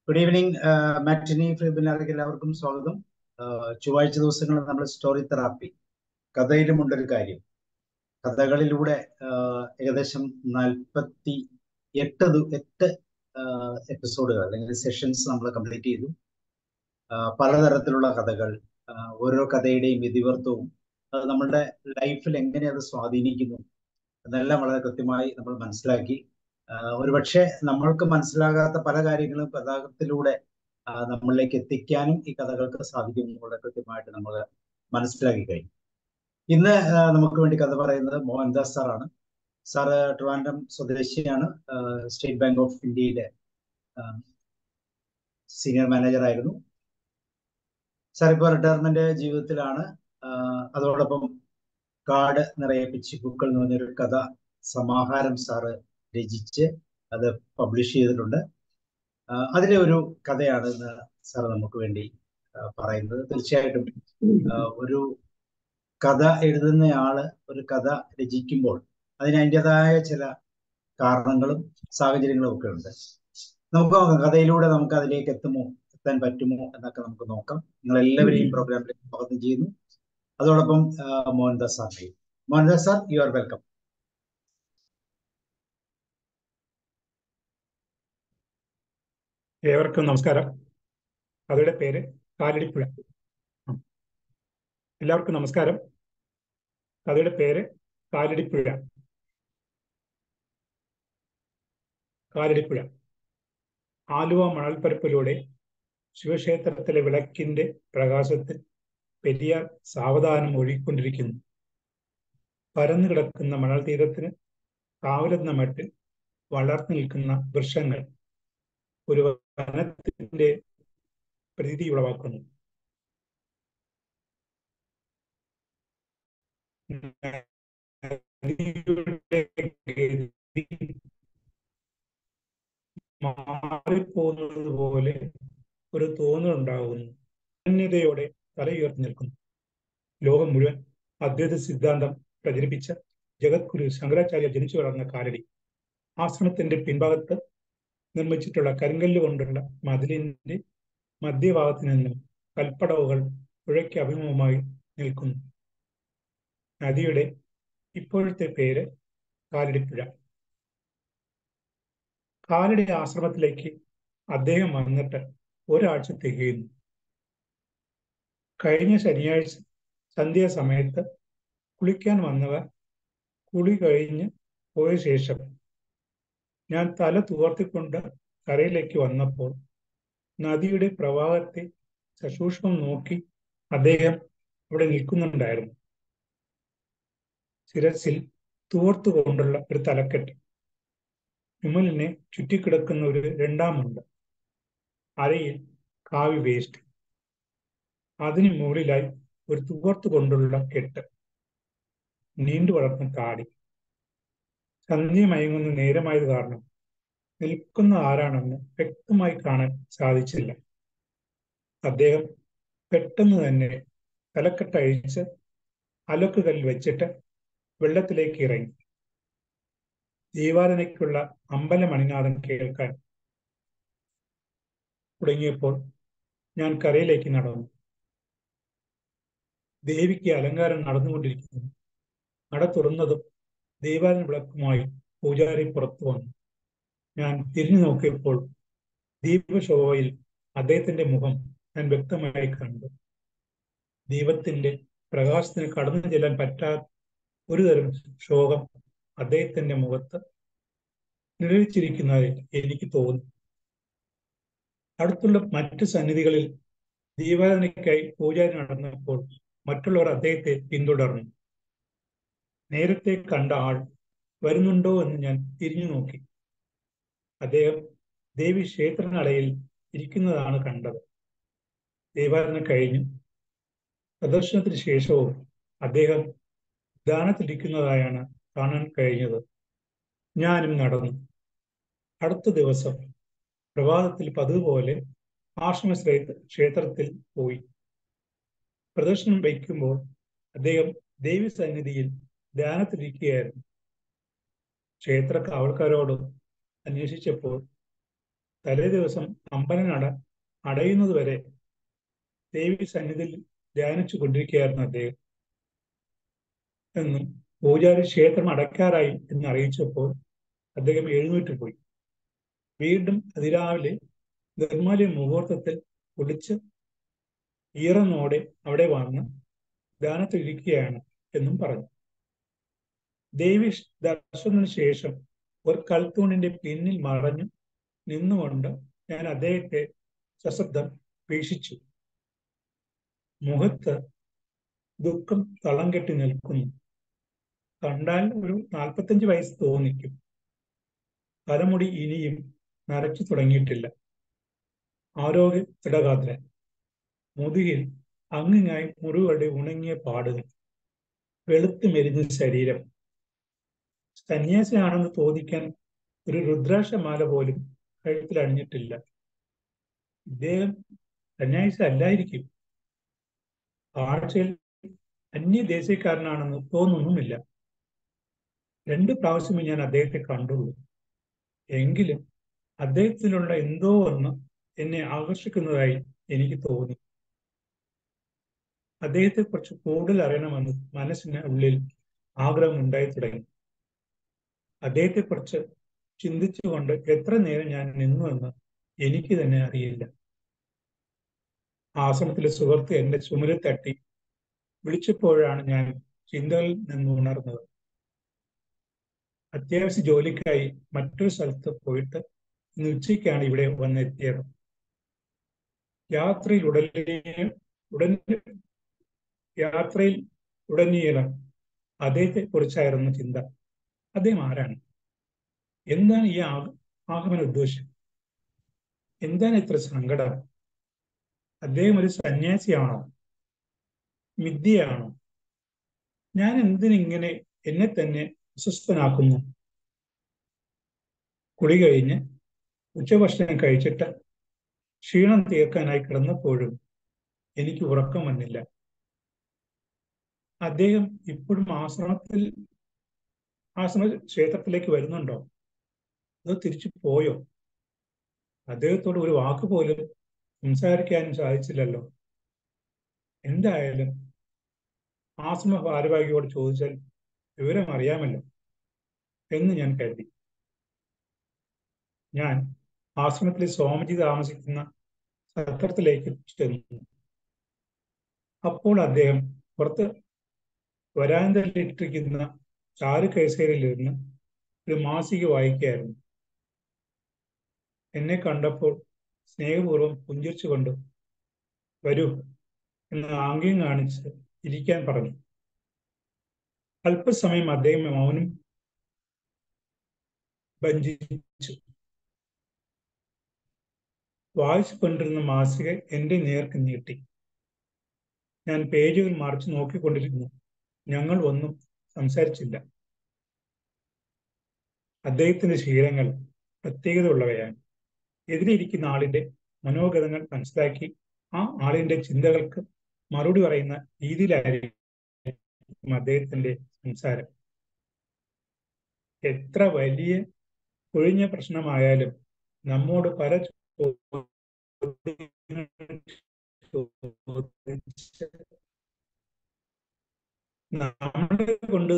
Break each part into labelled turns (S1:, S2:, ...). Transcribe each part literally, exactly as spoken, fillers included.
S1: Good evening. മാറ്റിനി വെബിനാറിലേക്ക് എല്ലാവർക്കും സ്വാഗതം. ചൊവ്വാഴ്ച ദിവസങ്ങളിൽ നമ്മൾ സ്റ്റോറി തെറാപ്പി, കഥയിലുമുണ്ടൊരു കാര്യം, കഥകളിലൂടെ ഏകദേശം നാൽപ്പത്തി എട്ട് എട്ട് എപ്പിസോഡുകൾ അല്ലെങ്കിൽ സെഷൻസ് നമ്മൾ കംപ്ലീറ്റ് ചെയ്തു. പലതരത്തിലുള്ള കഥകൾ, ഓരോ കഥയുടെയും ഇതിവൃത്തവും അത് നമ്മളുടെ ലൈഫിൽ എങ്ങനെ അത് സ്വാധീനിക്കുന്നു എന്നെല്ലാം വളരെ കൃത്യമായി നമ്മൾ മനസ്സിലാക്കി. ഒരുപക്ഷെ നമ്മൾക്ക് മനസ്സിലാകാത്ത പല കാര്യങ്ങളും കഥാകൃത്തിലൂടെ നമ്മളിലേക്ക് എത്തിക്കാനും ഈ കഥകൾക്ക് സാധിക്കും വളരെ കൃത്യമായിട്ട് നമ്മൾ മനസ്സിലാക്കി കഴിഞ്ഞു. ഇന്ന് നമുക്ക് വേണ്ടി കഥ പറയുന്നത് മോഹൻദാസ് സാറാണ്. സാറ് ട്രിവാൻഡ്രം സ്വദേശിയാണ്. സ്റ്റേറ്റ് ബാങ്ക് ഓഫ് ഇന്ത്യയിലെ സീനിയർ മാനേജർ ആയിരുന്നു. സാർ ഇപ്പോൾ റിട്ടയർമെന്റ് ജീവിതത്തിലാണ്. അതോടൊപ്പം കാട് നിറയെ പിച്ചിപ്പൂക്കൾ എന്ന് പറഞ്ഞൊരു കഥ സമാഹാരം സാറ് രചിച്ച് അത് പബ്ലിഷ് ചെയ്തിട്ടുണ്ട്. അതിലെ ഒരു കഥയാണ് ഇന്ന് സാർ നമുക്ക് വേണ്ടി പറയുന്നത്. തീർച്ചയായിട്ടും ഒരു കഥ എഴുതുന്നയാള് ഒരു കഥ രചിക്കുമ്പോൾ അതിന് അതിൻ്റെതായ ചില കാരണങ്ങളും സാഹചര്യങ്ങളും ഒക്കെ ഉണ്ട്. നമുക്ക് നോക്കാം കഥയിലൂടെ നമുക്ക് അതിലേക്ക് എത്തുമോ, എത്താൻ പറ്റുമോ എന്നൊക്കെ നമുക്ക് നോക്കാം. നിങ്ങൾ എല്ലാവരെയും പ്രോഗ്രാമിലേക്ക് സ്വാഗതം ചെയ്യുന്നു. അതോടൊപ്പം മോഹൻദാസ് സാറിനെയും. Mohandas sir, you are welcome.
S2: ഏവർക്കും നമസ്കാരം. കഥയുടെ പേര് കാലടിപ്പുഴ. എല്ലാവർക്കും നമസ്കാരം. കഥയുടെ പേര് കാലടിപ്പുഴ. കാലടിപ്പുഴ. ആലുവ മണൽപ്പരപ്പിലൂടെ ശിവക്ഷേത്രത്തിലെ വിളക്കിന്റെ പ്രകാശത്തിൽ പെരിയാർ സാവധാനം ഒഴുകിക്കൊണ്ടിരിക്കുന്നു. പരന്നു കിടക്കുന്ന മണൽ തീരത്തിന് കാവലെന്ന മട്ടിൽ വളർന്നു നിൽക്കുന്ന വൃക്ഷങ്ങൾ ഒരു വനത്തിന്റെ പ്രതീതി ഉളവാക്കുന്നു. മാറിപ്പോകുന്നത് പോലെ ഒരു തോന്നലുണ്ടാകുന്നു. അന്യതയോടെ തല ഉയർത്തി നിൽക്കുന്നു. ലോകം മുഴുവൻ അദ്വൈത സിദ്ധാന്തം പ്രചരിപ്പിച്ച ജഗദ്ഗുരു ശങ്കരാചാര്യ ജനിച്ചു വളർന്ന കാലടി. ആശ്രമത്തിന്റെ പിൻഭാഗത്ത് നിർമ്മിച്ചിട്ടുള്ള കരിങ്കല്ല് കൊണ്ടുള്ള മതിലിന്റെ മധ്യഭാഗത്ത് നിന്നും കൽപ്പടവുകൾ പുഴയ്ക്ക് അഭിമുഖമായി നിൽക്കുന്നു. നദിയുടെ ഇപ്പോഴത്തെ പേര് കാലടിപ്പുഴ. കാലടി ആശ്രമത്തിലേക്ക് അദ്ദേഹം വന്നിട്ട് ഒരാഴ്ച തികയുന്നു. കഴിഞ്ഞ ശനിയാഴ്ച സന്ധ്യാസമയത്ത് കുളിക്കാൻ വന്നവർ കുളി കഴിഞ്ഞ് പോയ ശേഷം ഞാൻ തല തുവർത്തിക്കൊണ്ട് കരയിലേക്ക് വന്നപ്പോൾ നദിയുടെ പ്രവാഹത്തെ സസൂക്ഷ്മം നോക്കി അദ്ദേഹം അവിടെ നിൽക്കുന്നുണ്ടായിരുന്നു. ശിരസിൽ തുവർത്തുകൊണ്ടുള്ള ഒരു തലക്കെട്ട്, വിമലിനെ ചുറ്റിക്കിടക്കുന്ന ഒരു രണ്ടാമുണ്ട്, അരയിൽ കാവി വേസ്റ്റ്, അതിന് മുകളിലായി ഒരു തുവർത്ത് കൊണ്ടുള്ള കെട്ട്, നീണ്ടു വളർന്ന താടി. സന്ധ്യ മയങ്ങുന്ന നേരമായത് കാരണം നിൽക്കുന്ന ആരാണെന്ന് വ്യക്തമായി കാണാൻ സാധിച്ചില്ല. അദ്ദേഹം പെട്ടെന്ന് തന്നെ തലക്കെട്ട് അഴിച്ച് അലക്കുകല്ലിൽ വെച്ചിട്ട് വെള്ളത്തിലേക്ക് ഇറങ്ങി. ദീപാരാധനയ്ക്കുള്ള അമ്പല മണിനാദം കേൾക്കാൻ തുടങ്ങിയപ്പോൾ ഞാൻ കരയിലേക്ക് നടന്നു. ദേവിക്ക് അലങ്കാരം നടന്നുകൊണ്ടിരിക്കുന്നു. നട തുറന്നതും ദീപാരാധന വിളക്കുമായി പൂജാരി പുറത്തു വന്നു. ഞാൻ തിരിഞ്ഞു നോക്കിയപ്പോൾ ദീപശോഭയിൽ അദ്ദേഹത്തിന്റെ മുഖം ഞാൻ വ്യക്തമായി കണ്ടു. ദീപത്തിന്റെ പ്രകാശത്തിന് കടന്നു ചെല്ലാൻ പറ്റാത്ത ഒരു തരം ശോകം അദ്ദേഹത്തിന്റെ മുഖത്ത് നിഴലിച്ചിരിക്കുന്നതായി എനിക്ക് തോന്നി. അടുത്തുള്ള മറ്റ് സന്നിധികളിൽ ദീപാരാധനയ്ക്കായി പൂജാരി നടന്നപ്പോൾ മറ്റുള്ളവർ അദ്ദേഹത്തെ പിന്തുടർന്നു. നേരത്തെ കണ്ട ആൾ വരുന്നുണ്ടോ എന്ന് ഞാൻ തിരിഞ്ഞു നോക്കി. അദ്ദേഹം ദേവി ക്ഷേത്രനടയിൽ ഇരിക്കുന്നതാണ് കണ്ടത്. ദീപാരാധന കഴിഞ്ഞു പ്രദർശനത്തിന് ശേഷവും അദ്ദേഹം ധ്യാനത്തിലിരിക്കുന്നതായാണ് കാണാൻ കഴിഞ്ഞത്. ഞാനും നടന്നു. അടുത്ത ദിവസം പ്രഭാതത്തിൽ പതിവ് പോലെ ആശ്രമ ക്ഷേത്രത്തിൽ പോയി. പ്രദർശനം വയ്ക്കുമ്പോൾ അദ്ദേഹം ദേവി സന്നിധിയിൽ ധ്യാനത്തിലിരിക്കുകയായിരുന്നു. ക്ഷേത്ര കാവൽക്കാരോട് അന്വേഷിച്ചപ്പോൾ തലേ ദിവസം അമ്പലനട അടയുന്നതുവരെ ദേവി സന്നിധിയിൽ ധ്യാനിച്ചു കൊണ്ടിരിക്കുകയായിരുന്നു അദ്ദേഹം എന്നും പൂജാരി ക്ഷേത്രം അടയ്ക്കാറായി എന്ന് അറിയിച്ചപ്പോൾ അദ്ദേഹം എഴുന്നേറ്റ് പോയി. വീണ്ടും അതിരാവിലെ നിർമ്മല മുഹൂർത്തത്തിൽ കുളിച്ച് ഈറനോടെ അവിടെ വന്ന് ധ്യാനത്തിലിരിക്കുകയാണ് എന്നും പറഞ്ഞു. ദേവി ദർശനത്തിന് ശേഷം ഒരു കൽത്തൂണിന്റെ പിന്നിൽ മറഞ്ഞു നിന്നുകൊണ്ട് ഞാൻ അദ്ദേഹത്തെ സശബ്ദം വീക്ഷിച്ചു. മുഖത്ത് ദുഃഖം തളം കെട്ടി നിൽക്കുന്നു. കണ്ടാൽ ഒരു നാൽപ്പത്തഞ്ച് വയസ്സ് തോന്നിക്കും. തലമുടി ഇനിയും നരച്ചു തുടങ്ങിയിട്ടില്ല. ആരോഗ്യ ദൃഢഗാത്രൻ. മുതുകിൽ അങ്ങിങ്ങായി മുറിവുകളുടെ ഉണങ്ങിയ പാടുകൾ. വെളുത്തു മെലിഞ്ഞ ശരീരം. സന്യാസിയാണെന്ന് തോന്നിക്കാൻ ഒരു രുദ്രാക്ഷമാല പോലും കഴുത്തിൽ അണിഞ്ഞിട്ടില്ല. ഇദ്ദേഹം സന്യാസി അല്ലായിരിക്കും. ആഴ്ചയിൽ അന്യദേശീയക്കാരനാണെന്ന് തോന്നുന്നുമില്ല. രണ്ട് പ്രാവശ്യമേ ഞാൻ അദ്ദേഹത്തെ കണ്ടുള്ളൂ. എങ്കിലും അദ്ദേഹത്തിലുള്ള എന്തോ ഒന്ന് എന്നെ ആകർഷിക്കുന്നതായി എനിക്ക് തോന്നി. അദ്ദേഹത്തെ കുറിച്ച് കൂടുതൽ അറിയണമെന്ന് മനസ്സിന് ഉള്ളിൽ ആഗ്രഹം ഉണ്ടായി തുടങ്ങി. അദ്ദേഹത്തെ കുറിച്ച് ചിന്തിച്ചുകൊണ്ട് എത്ര നേരം ഞാൻ നിന്നുവെന്ന് എനിക്ക് തന്നെ അറിയില്ല. ആശ്രമത്തിലെ സുഹൃത്ത് എന്റെ ചുമലിൽ തട്ടി വിളിച്ചപ്പോഴാണ് ഞാൻ ചിന്തകളിൽ നിന്ന് ഉണർന്നത്. അത്യാവശ്യ ജോലിക്കായി മറ്റൊരു സ്ഥലത്ത് പോയിട്ട് ഇന്ന് ഉച്ചയ്ക്കാണ് ഇവിടെ വന്നെത്തിയത്. യാത്രയിൽ ഉടനെ ഉടനെ യാത്രയിൽ ഉടനീളം അദ്ദേഹത്തെ കുറിച്ചായിരുന്നു ചിന്ത. അദ്ദേഹം ആരാണ്? എന്താണ് ഈ ആഗമന ഉദ്ദേശം? എന്താണ് ഇത്ര സങ്കടം? അദ്ദേഹം ഒരു സന്യാസിയാണോ? മിഥ്യയാണോ? ഞാൻ എന്തിനിങ്ങനെ എന്നെ തന്നെ അസ്വസ്ഥനാക്കുന്നു? കുളി കഴിഞ്ഞ് ഉച്ചഭക്ഷണം കഴിച്ചിട്ട് ക്ഷീണം തീർക്കാനായി കിടന്നപ്പോഴും എനിക്ക് ഉറക്കം വന്നില്ല. അദ്ദേഹം ഇപ്പോഴും ആശ്രമത്തിൽ ആശ്രമ ക്ഷേത്രത്തിലേക്ക് വരുന്നുണ്ടോ? അത് തിരിച്ചു പോയോ? അദ്ദേഹത്തോട് ഒരു വാക്ക് പോലും സംസാരിക്കാനും സാധിച്ചില്ലല്ലോ. എന്തായാലും ആശ്രമ ഭാരവാഹിയോട് ചോദിച്ചാൽ വിവരം അറിയാമല്ലോ എന്ന് ഞാൻ കരുതി. ഞാൻ ആശ്രമത്തിലെ സ്വാമിജി താമസിക്കുന്ന സത്രത്തിലേക്ക് ചെന്നു. അപ്പോൾ അദ്ദേഹം പുറത്ത് വരാന്തയിലിട്ടിരിക്കുന്ന ചാരു കൈസേരയിലിരുന്ന് ഒരു മാസിക വായിക്കുകയായിരുന്നു. എന്നെ കണ്ടപ്പോൾ സ്നേഹപൂർവ്വം പുഞ്ചിരിച്ചുകൊണ്ട് വരൂ എന്ന് ആംഗ്യം കാണിച്ച് ഇരിക്കാൻ പറഞ്ഞു. അല്പസമയം അദ്ദേഹം മൗനം ഭഞ്ജിച്ചു. വായിച്ചുകൊണ്ടിരുന്ന മാസിക എന്റെ നേർക്ക് നീട്ടി. ഞാൻ പേജുകൾ മറിച്ച് നോക്കിക്കൊണ്ടിരുന്നു. ഞങ്ങൾ ഒന്നും സംസാരിച്ചില്ല. അദ്ദേഹത്തിന്റെ ശീലങ്ങൾ പ്രത്യേകത ഉള്ളവയാണ്. എതിരിയിരിക്കുന്ന ആളിന്റെ മനോഗതങ്ങൾ മനസ്സിലാക്കി ആ ആളിന്റെ ചിന്തകൾക്ക് മറുപടി പറയുന്ന രീതിയിലായിരിക്കും അദ്ദേഹത്തിന്റെ സംസാരം. എത്ര വലിയ ഒഴിഞ്ഞ പ്രശ്നമായാലും നമ്മോട് പല നമ്മളെ കൊണ്ട്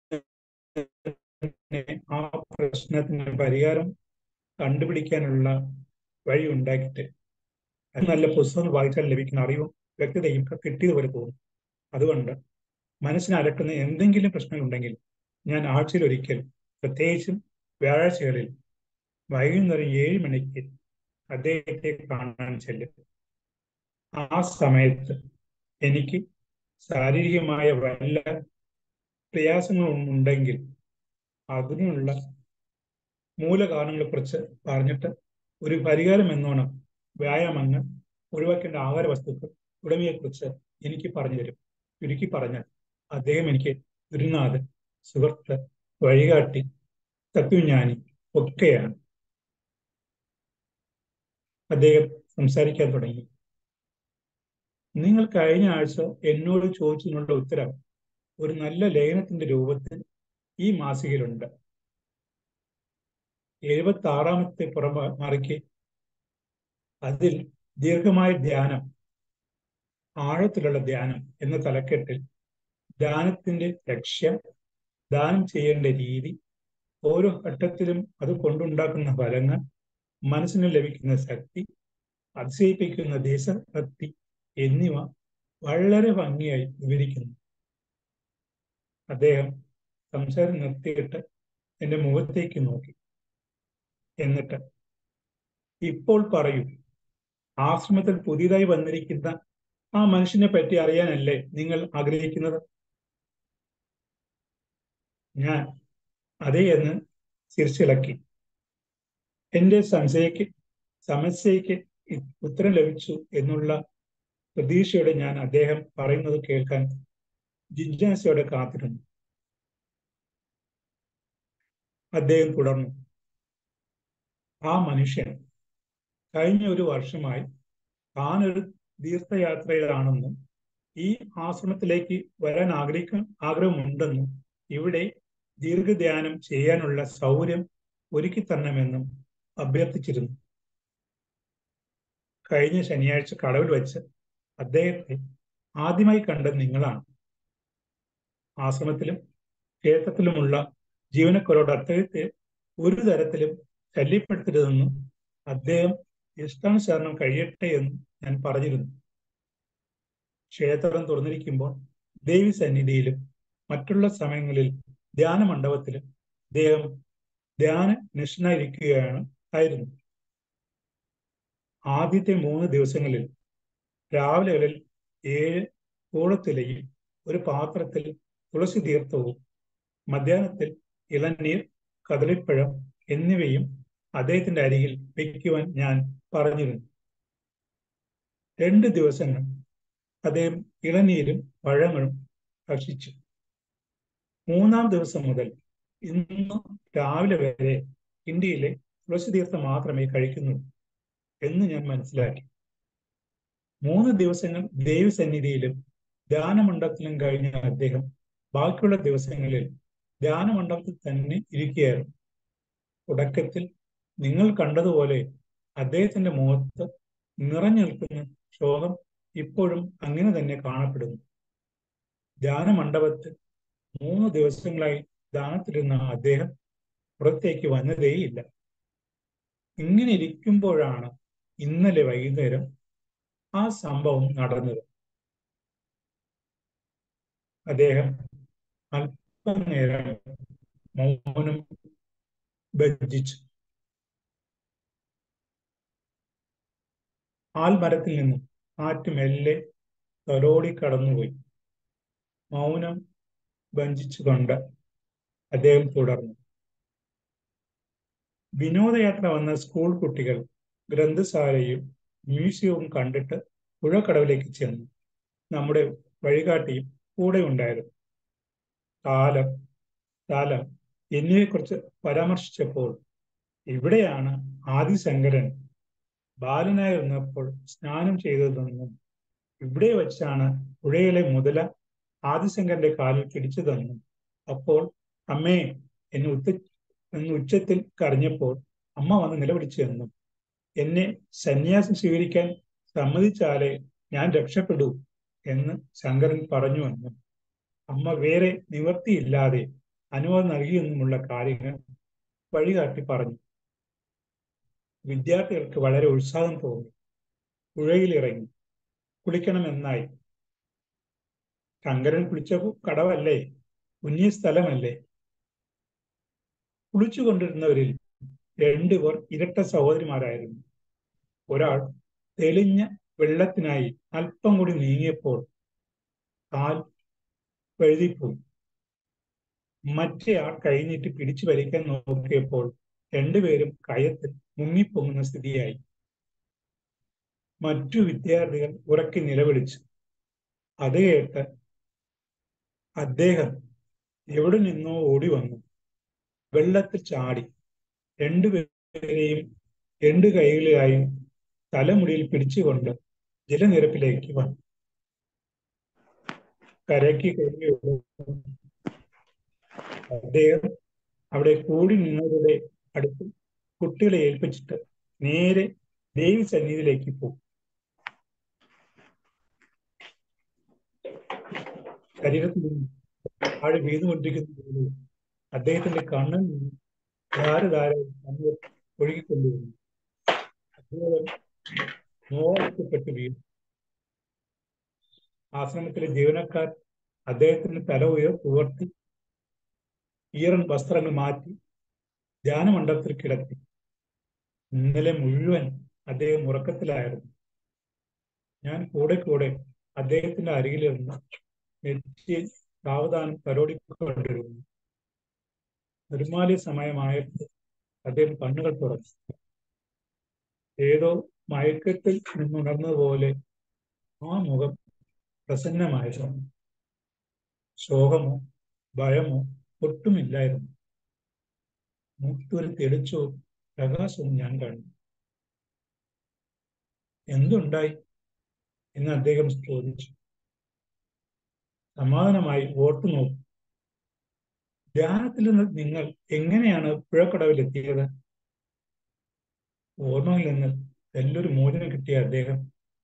S2: ആ പ്രശ്നത്തിന് പരിഹാരം കണ്ടുപിടിക്കാനുള്ള വഴി ഉണ്ടാക്കിയിട്ട് അത് നല്ല പുസ്തകം വായിച്ചാൽ ലഭിക്കുന്ന അറിവും വ്യക്തതയും കിട്ടിയതുപോലെ തോന്നും. അതുകൊണ്ട് മനസ്സിനെ അലട്ടുന്ന എന്തെങ്കിലും പ്രശ്നങ്ങളുണ്ടെങ്കിൽ ഞാൻ ആഴ്ചയിൽ ഒരിക്കൽ, പ്രത്യേകിച്ചും വ്യാഴാഴ്ചകളിൽ വൈകുന്നേരം ഏഴ് മണിക്ക് അദ്ദേഹത്തെ കാണാൻ ചെല്ലും. ആ സമയത്ത് എനിക്ക് ശാരീരികമായ വല്ല പ്രയാസങ്ങളുണ്ടെങ്കിൽ അതിനുള്ള മൂലകാരണങ്ങളെ കുറിച്ച് പറഞ്ഞിട്ട് ഒരു പരിഹാരം എന്നോണം വ്യായാമങ്ങൾ, ഒഴിവാക്കേണ്ട ആഹാര വസ്തുക്കൾ തുടങ്ങിയതിനെക്കുറിച്ച് എനിക്ക് പറഞ്ഞു തരും. ചുരുക്കി പറഞ്ഞാൽ അദ്ദേഹം എനിക്ക് ഗുരുനാഥൻ, സുഹൃത്ത്, വഴികാട്ടി, തത്വജ്ഞാനി ഒക്കെയാണ്. അദ്ദേഹം സംസാരിക്കാൻ തുടങ്ങി. നിങ്ങൾ കഴിഞ്ഞ ആഴ്ച എന്നോട് ചോദിച്ചതിനുള്ള ഉത്തരം ഒരു നല്ല ലേഖനത്തിന്റെ രൂപത്തിൽ ഈ മാസികയിലുണ്ട്. എഴുപത്തി ആറാമത്തെ പുറമറിക്ക് അതിൽ ദീർഘമായ ധ്യാനം, ആഴത്തിലുള്ള ധ്യാനം എന്ന തലക്കെട്ടിൽ ധ്യാനത്തിന്റെ ലക്ഷ്യം, ധ്യാനം ചെയ്യേണ്ട രീതി, ഓരോ ഘട്ടത്തിലും അത് കൊണ്ടുണ്ടാക്കുന്ന ഫലങ്ങൾ, മനസ്സിന് ലഭിക്കുന്ന ശക്തി, അതിശയിപ്പിക്കുന്ന ദേശഭക്തി എന്നിവ വളരെ ഭംഗിയായി വിവരിക്കുന്നു. അദ്ദേഹം സംസാരം നിർത്തിയിട്ട് എന്റെ മുഖത്തേക്ക് നോക്കി. എന്നിട്ട്, ഇപ്പോൾ പറയൂ, ആശ്രമത്തിൽ പുതിയതായി വന്നിരിക്കുന്ന ആ മനുഷ്യനെ പറ്റി അറിയാനല്ലേ നിങ്ങൾ ആഗ്രഹിക്കുന്നത്? ഞാൻ അതേ എന്ന് ചിരിച്ചിളക്കി. എന്റെ സംശയക്ക് സമസ്യയ്ക്ക് ഉത്തരം ലഭിച്ചു എന്നുള്ള പ്രതീക്ഷയോടെ ഞാൻ അദ്ദേഹം പറയുന്നത് കേൾക്കാൻ ജിജ്ഞാസയോടെ കാത്തിരുന്നു. അദ്ദേഹം തുടർന്നു. ആ മനുഷ്യൻ കഴിഞ്ഞ ഒരു വർഷമായി താനൊരു തീർത്ഥയാത്രയിലാണെന്നും ഈ ആശ്രമത്തിലേക്ക് വരാൻ ആഗ്രഹിക്ക ആഗ്രഹമുണ്ടെന്നും ഇവിടെ ദീർഘധ്യാനം ചെയ്യാനുള്ള സൗകര്യം ഒരുക്കി തരണമെന്നും അഭ്യർത്ഥിച്ചിരുന്നു. കഴിഞ്ഞ ശനിയാഴ്ച കടവിൽ വെച്ച് അദ്ദേഹത്തെ ആദ്യമായി കണ്ടത് നിങ്ങളാണ്. ആശ്രമത്തിലും ക്ഷേത്രത്തിലുമുള്ള ജീവനക്കാരോട് അദ്ദേഹത്തെ ഒരു തരത്തിലും ശല്യപ്പെടുത്തരുതെന്നും അദ്ദേഹം ഇഷ്ടാനുസരണം കഴിയട്ടെ എന്നും ഞാൻ പറഞ്ഞിരുന്നു. ക്ഷേത്രം തുറന്നിരിക്കുമ്പോൾ ദേവി സന്നിധിയിലും മറ്റുള്ള സമയങ്ങളിൽ ധ്യാന മണ്ഡപത്തിലും അദ്ദേഹം ധ്യാന നിഷ്ഠനായിരിക്കുകയാണ് ആയിരുന്നു. ആദ്യത്തെ മൂന്ന് ദിവസങ്ങളിൽ രാവിലെകളിൽ ഏഴ് കൂടത്തിലയും ഒരു പാത്രത്തിൽ തുളസി തീർത്ഥവും മധ്യാഹ്നത്തിൽ ഇളനീർ, കദളിപ്പഴം എന്നിവയും അദ്ദേഹത്തിന്റെ അരികിൽ വയ്ക്കുവാൻ ഞാൻ പറഞ്ഞിരുന്നു. രണ്ട് ദിവസങ്ങൾ അദ്ദേഹം ഇളനീരും പഴങ്ങളും ഭക്ഷിച്ചു. മൂന്നാം ദിവസം മുതൽ ഇന്ന് രാവിലെ വരെ ഇന്ത്യയിലെ തുളസി തീർത്ഥം മാത്രമേ കഴിക്കുന്നുള്ളൂ എന്ന് ഞാൻ മനസ്സിലാക്കി. മൂന്ന് ദിവസങ്ങൾ ദേവി സന്നിധിയിലും ധ്യാനമണ്ഡപത്തിലും കഴിഞ്ഞ അദ്ദേഹം ബാക്കിയുള്ള ദിവസങ്ങളിൽ ധ്യാനമണ്ഡപത്തിൽ തന്നെ ഇരിക്കുകയായിരുന്നു. തുടക്കത്തിൽ നിങ്ങൾ കണ്ടതുപോലെ അദ്ദേഹത്തിന്റെ മുഖത്ത് നിറഞ്ഞു നിൽക്കുന്ന ശോകം ഇപ്പോഴും അങ്ങനെ തന്നെ കാണപ്പെടുന്നു. ധ്യാനമണ്ഡപത്തിൽ മൂന്ന് ദിവസങ്ങളായി ധ്യാനത്തിലിരുന്ന അദ്ദേഹം പുറത്തേക്ക് വന്നതേയില്ല. ഇങ്ങനെ ഇരിക്കുമ്പോഴാണ് ഇന്നലെ വൈകുന്നേരം ആ സംഭവം നടന്നത്. അദ്ദേഹം അല്പനേരം മൗനം ഭജിച്ചു. ആൽമരത്തിൽ നിന്നും കാറ്റ് മെല്ലെ തലോടി കടന്നുപോയി. മൗനം ഭഞ്ജിച്ചുകൊണ്ട് അദ്ദേഹം തുടർന്നു. വിനോദയാത്ര വന്ന സ്കൂൾ കുട്ടികൾ ഗ്രന്ഥശാലയും മ്യൂസിയവും കണ്ടിട്ട് പുഴക്കടവിലേക്ക് ചെന്നു. നമ്മുടെ വഴികാട്ടിയും കൂടെ ഉണ്ടായിരുന്നു. കാലം, സ്ഥലം എന്നിവയെക്കുറിച്ച് പരാമർശിച്ചപ്പോൾ ഇവിടെയാണ് ആദിശങ്കരൻ ബാലനായിരുന്നപ്പോൾ സ്നാനം ചെയ്തതെന്നും ഇവിടെ വെച്ചാണ് പുഴയിലെ മുതല ആദിശങ്കരന്റെ കാലിൽ പിടിച്ചതെന്നും അപ്പോൾ അമ്മേ എന്ന് ഉത്ത എന്ന് ഉച്ചത്തിൽ കരഞ്ഞപ്പോൾ അമ്മ വന്ന് നിലവിളിച്ചു എന്നും എന്നെ സന്യാസം സ്വീകരിക്കാൻ സമ്മതിച്ചാലേ ഞാൻ രക്ഷപ്പെടൂ എന്ന് ശങ്കരൻ പറഞ്ഞു എന്നും അമ്മ വേറെ നിവർത്തിയില്ലാതെ അനുവാദം നൽകിയെന്നുമുള്ള കാര്യങ്ങൾ വഴികാട്ടി പറഞ്ഞു. വിദ്യാർത്ഥികൾക്ക് വളരെ ഉത്സാഹം തോന്നി. പുഴയിലിറങ്ങി കുളിക്കണമെന്നായി. ശങ്കരൻ കുളിച്ച കടവല്ലേ, പുണ്യ സ്ഥലമല്ലേ. കുളിച്ചുകൊണ്ടിരുന്നവരിൽ രണ്ടുപേർ ഇരട്ട സഹോദരിമാരായിരുന്നു. ഒരാൾ തെളിഞ്ഞ വെള്ളത്തിനായി അല്പം കൂടി നീങ്ങിയപ്പോൾ കാൽ വഴുതിപ്പോയി. മറ്റേയാൾ കഴിഞ്ഞിട്ട് പിടിച്ചു വലിക്കാൻ നോക്കിയപ്പോൾ രണ്ടുപേരും കയത്തിൽ മുങ്ങിപ്പൊങ്ങുന്ന സ്ഥിതിയായി. മറ്റു വിദ്യാർത്ഥികൾ ഉറക്കി നിലവിളിച്ചു. അത് കേട്ട് അദ്ദേഹം എവിടെ നിന്നോ ഓടി വന്നു. വെള്ളത്തിൽ ചാടി രണ്ടുപേരെയും രണ്ടു കൈകളിലായും തലമുടിയിൽ പിടിച്ചുകൊണ്ട് ജലനിരപ്പിലേക്ക് വന്നു. കരയ്ക്ക് കയറി അദ്ദേഹം അവിടെ കൂടി നിന്നവരുടെ അടുത്ത് കുട്ടികളെ ഏൽപ്പിച്ചിട്ട് നേരെ ദേവി സന്നിധിയിലേക്ക് പോകും. ശരീരത്തിൽ നിന്ന് ആഴ് വീണുകൊണ്ടിരിക്കുന്ന അദ്ദേഹത്തിന്റെ കണ്ണിൽ നിന്ന് ധാരധാര കണ്ണീർ ഒഴുകിക്കൊണ്ടിരുന്നു. അദ്ദേഹം മോഹിക്കപ്പെട്ട് വീണു. ആശ്രമത്തിലെ ജീവനക്കാർ അദ്ദേഹത്തിന്റെ തല ഉയർ ഉയർത്തി ഈറൻ വസ്ത്രങ്ങൾ മാറ്റി ധ്യാനമണ്ഡപത്തിൽ കിടത്തി. ഇന്നലെ മുഴുവൻ അദ്ദേഹം ഉറക്കത്തിലായിരുന്നു. ഞാൻ കൂടെ കൂടെ അദ്ദേഹത്തിന്റെ അരികിലിരുന്ന് നെറ്റിയിൽ സാവധാനം തലോടിക്കൊണ്ടിരുന്നു. നിർമാല്യ സമയമായപ്പോൾ അദ്ദേഹം കണ്ണുകൾ തുറന്നു. ഏതോ മയക്കത്തിൽ നിന്നുണർന്നതുപോലെ ആ മുഖം പ്രസന്നമായിരുന്നു. ശോകമോ ഭയമോ ഒട്ടുമില്ലായിരുന്നു. മുഖത്തൊരു തെളിച്ചവും പ്രകാശവും ഞാൻ കണ്ടു. എന്തുണ്ടായി എന്ന് അദ്ദേഹം ചോദിച്ചു. സമാധാനമായി ഓർത്തു നോക്കും. ധ്യാനത്തിൽ നിന്ന് നിങ്ങൾ എങ്ങനെയാണ് പുഴക്കടവിലെത്തിയത്? ഓർമ്മയിൽ നിന്ന് നല്ലൊരു മോചനം കിട്ടിയ അദ്ദേഹം,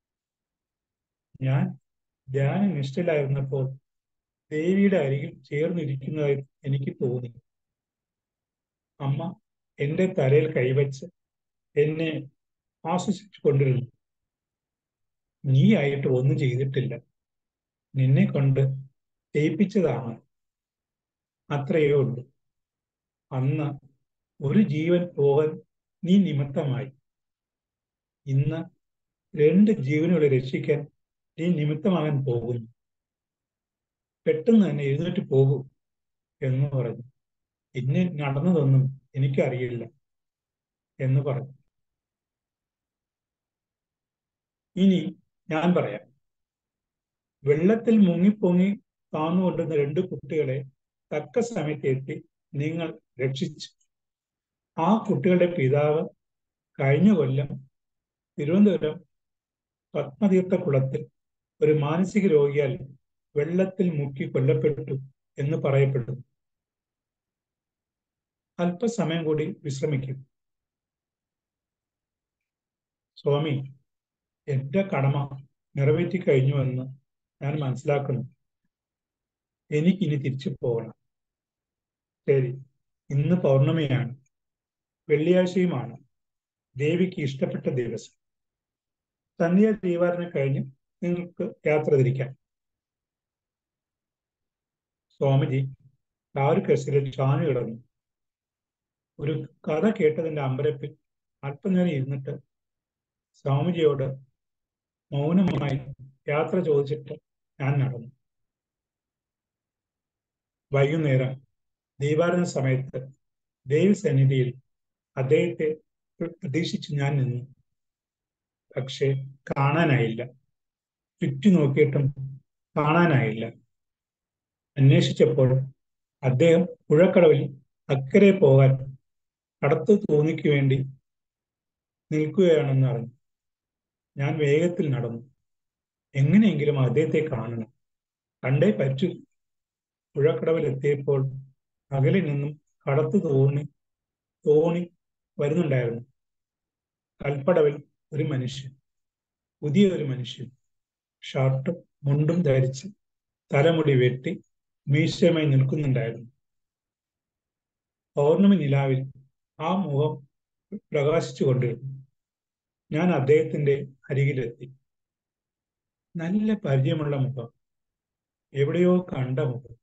S2: ഞാൻ ധ്യാന നിഷ്ഠയിലായിരുന്നപ്പോൾ ദേവിയുടെ അരികിൽ ചേർന്നിരിക്കുന്നതായി എനിക്ക് തോന്നി. അമ്മ എന്റെ തലയിൽ കൈവച്ച് എന്നെ ആശ്വസിച്ചു കൊണ്ടിരുന്നു. നീ ആയിട്ട് ഒന്നും ചെയ്തിട്ടില്ല, നിന്നെ കൊണ്ട് ചെയ്യിപ്പിച്ചതാണ്, അത്രയേ ഉള്ളൂ. അന്ന് ഒരു ജീവൻ പോകാൻ നീ നിമിത്തമായി. ഇന്ന് രണ്ട് ജീവനുകളെ രക്ഷിക്കാൻ നീ നിമിത്തമാകാൻ പോകുന്നു. പെട്ടെന്ന് തന്നെ എഴുന്നേറ്റ് പോകൂ എന്ന് പറഞ്ഞു. പിന്നെ നടന്നതൊന്നും എനിക്കറിയില്ല എന്ന് പറഞ്ഞു. ഇനി ഞാൻ പറയാം. വെള്ളത്തിൽ മുങ്ങിപ്പൊങ്ങി താന്നുകൊണ്ടിരുന്ന രണ്ട് കുട്ടികളെ തക്ക സമയത്ത് എത്തി നിങ്ങൾ രക്ഷിച്ചു. ആ കുട്ടികളുടെ പിതാവ് കഴിഞ്ഞ കൊല്ലം തിരുവനന്തപുരം പത്മതീർത്ഥ കുളത്തിൽ ഒരു മാനസിക രോഗിയാൽ വെള്ളത്തിൽ മുക്കി കൊല്ലപ്പെട്ടു എന്ന് പറയപ്പെടുന്നു. അല്പസമയം കൂടി വിശ്രമിക്കും. സ്വാമി, എന്റെ കടമ നിറവേറ്റി കഴിഞ്ഞുവെന്ന് ഞാൻ മനസ്സിലാക്കുന്നു. എനിക്കിനി തിരിച്ചു പോകണം. ശരി, ഇന്ന് പൗർണമിയാണ്, വെള്ളിയാഴ്ചയുമാണ്, ദേവിക്ക് ഇഷ്ടപ്പെട്ട ദിവസം. സന്ധ്യ ദീപാരാധന കഴിഞ്ഞ് നിങ്ങൾക്ക് യാത്ര തിരിക്കാം. സ്വാമിജി ചാരു കസേരയിൽ ചാഞ്ഞു കിടന്നു. ഒരു കഥ കേട്ടതിന്റെ അമ്പരപ്പിൽ അല്പനേരം ഇരുന്നിട്ട് സ്വാമിജിയോട് മൗനമായി യാത്ര ചോദിച്ചിട്ട് ഞാൻ നടന്നു. വൈകുന്നേരം ദീപാരാധന സമയത്ത് ദേവി സന്നിധിയിൽ അദ്ദേഹത്തെ പ്രതീക്ഷിച്ച് ഞാൻ നിന്നു. പക്ഷേ കാണാനായില്ല. ചുറ്റി നോക്കിയിട്ടും കാണാനായില്ല. അന്വേഷിച്ചപ്പോൾ അദ്ദേഹം പുഴക്കടവിൽ അക്കരെ പോകാൻ കടത്തു തോണിക്ക് വേണ്ടി നിൽക്കുകയാണെന്ന് അറിഞ്ഞു. ഞാൻ വേഗത്തിൽ നടന്നു. എങ്ങനെയെങ്കിലും അദ്ദേഹത്തെ കാണണം, കണ്ടേ പറ്റൂ. പുഴക്കടവിൽ എത്തിയപ്പോൾ അകലെ നിന്നും കടത്തു തോണി തോണി വരുന്നുണ്ടായിരുന്നു. കൽപ്പടവിൽ ഒരു മനുഷ്യൻ, പുതിയ ഒരു മനുഷ്യൻ, ഷർട്ടും മുണ്ടും ധരിച്ച് തലമുടി വെട്ടി മീശയുമായി നിൽക്കുന്നുണ്ടായിരുന്നു. പൗർണമി നിലാവിൽ ആ മുഖം പ്രകാശിച്ചു കൊണ്ടിരുന്നു. ഞാൻ അദ്ദേഹത്തിന്റെ അരികിലെത്തി. നല്ല പരിചയമുള്ള മുഖം, എവിടെയോ കണ്ട മുഖം.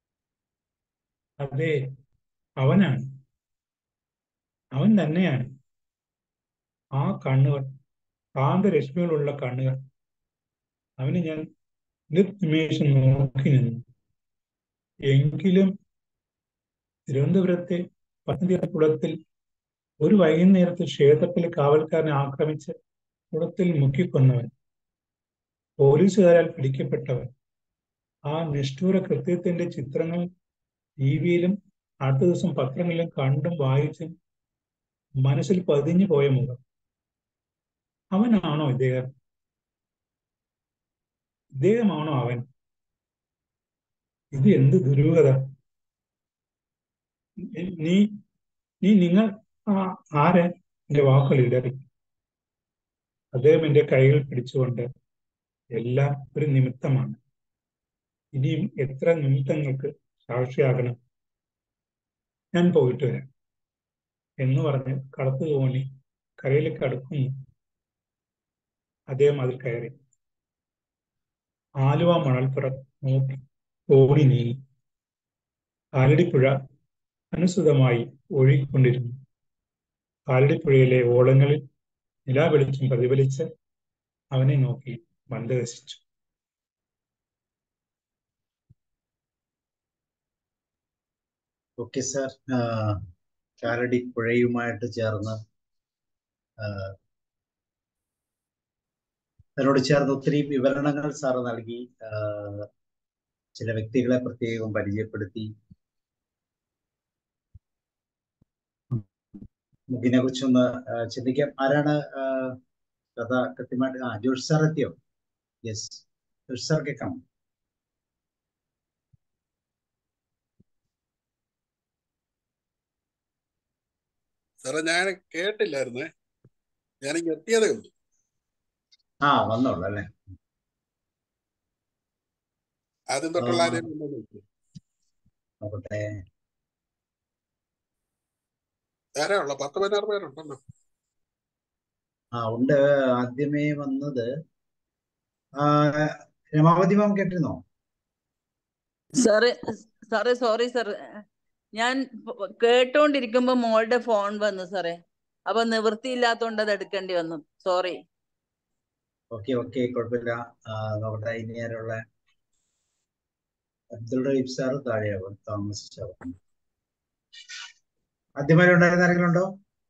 S2: അതെ, അവനാണ്, അവൻ തന്നെയാണ്. ആ കണ്ണുകൾ, കാന്തരശ്മികളുള്ള കണ്ണുകൾ. അവന് ഞാൻ നിമിഷം നോക്കി നിന്നു. എങ്കിലും തിരുവനന്തപുരത്തെ പത്തനംതിട്ട കുളത്തിൽ ഒരു വൈകുന്നേരത്ത് ക്ഷേത്രത്തിലെ കാവൽക്കാരനെ ആക്രമിച്ച് കുളത്തിൽ മുക്കിക്കൊന്നവൻ, പോലീസുകാരാൽ പിടിക്കപ്പെട്ടവൻ, ആ നിഷ്ഠൂര കൃത്യത്തിന്റെ ചിത്രങ്ങൾ ടി വിയിലും അടുത്ത ദിവസം പത്രങ്ങളിലും കണ്ടും വായിച്ചും മനസ്സിൽ പതിഞ്ഞു പോയ മുഖം. അവനാണോ ഇദ്ദേഹം? ഇദ്ദേഹമാണോ അവൻ? ഇത് എന്ത് ദുരൂഹത! നീ നീ നിങ്ങൾ ആരെ? എന്റെ വാക്കുകൾ ഇടറി. അദ്ദേഹം എൻ്റെ കൈകൾ പിടിച്ചുകൊണ്ട് എല്ലാം ഒരു നിമിത്തമാണ്, ഇനിയും എത്ര നിമിത്തങ്ങൾക്ക് സാക്ഷിയാകണം, ഞാൻ പോയിട്ട് വരാം എന്ന് പറഞ്ഞ് കടത്തു തോണി കരയിലേക്ക് അടുക്കുന്നു. അദ്ദേഹം അതിൽ കയറി. ആലുവ മണൽപ്പുറം നോക്കി തോണി നീങ്ങി. കാലടിപ്പുഴ അനുസൃതമായി ഒഴുകിക്കൊണ്ടിരുന്നു. കാലടിപ്പുഴയിലെ ഓളങ്ങളിൽ നിലാവെളിച്ചം പ്രതിഫലിച്ച് അവനെ നോക്കി മന്ദഹസിച്ചു.
S1: ഓക്കെ സാർ, കാലടി പുഴയുമായിട്ട് ചേർന്ന് അതിനോട് ചേർന്ന് ഒത്തിരി വിവരണങ്ങൾ സാറ് നൽകി. ചില വ്യക്തികളെ പ്രത്യേകം പരിചയപ്പെടുത്തി. ഇതിനെ കുറിച്ചൊന്ന് ചിന്തിക്കാം. ആരാണ് കഥ കൃത്യമായിട്ട്? ആ ജോഷ് സാർ എത്തിയോ? യെസ്, ജോഷ് സാർ കേൾക്കാം.
S3: സാറേ ഞാൻ കേട്ടില്ലായിരുന്നേ, ഞാനിങ്ങ് എത്തിയതേ ഉള്ളൂ.
S1: ആ വന്നോളൂ അല്ലേ?
S3: ആദ്യം തൊട്ടുള്ള
S1: നോക്കട്ടെ.
S3: ആരാ ഉള്ള? പത്ത് പതിനാറ് പേരുണ്ടല്ലോ.
S1: ആ ഉണ്ട്. ആദ്യമേ വന്നത് രമാവതി മാം കേട്ടിരുന്നോ?
S4: സാറേ സാറേ സോറി സാർ, ഞാൻ കേട്ടോണ്ടിരിക്കുമ്പോ മോളുടെ ഫോൺ വന്നു സാറേ, അപ്പൊ നിവൃത്തിയില്ലാത്തോണ്ട് അത് എടുക്കേണ്ടി വന്നു. സോറി.
S1: ഓക്കെ ഓക്കെ കുഴപ്പമില്ല. നോക്കട്ടെ ഇനി ആരുള്ള? അബ്ദുൾ റഹീബ് സാറ് താഴെയാവും താമസിച്ചാവും. ആദ്യമായി ഉണ്ടായിരുന്ന ആരെങ്കിലും ഉണ്ടോ?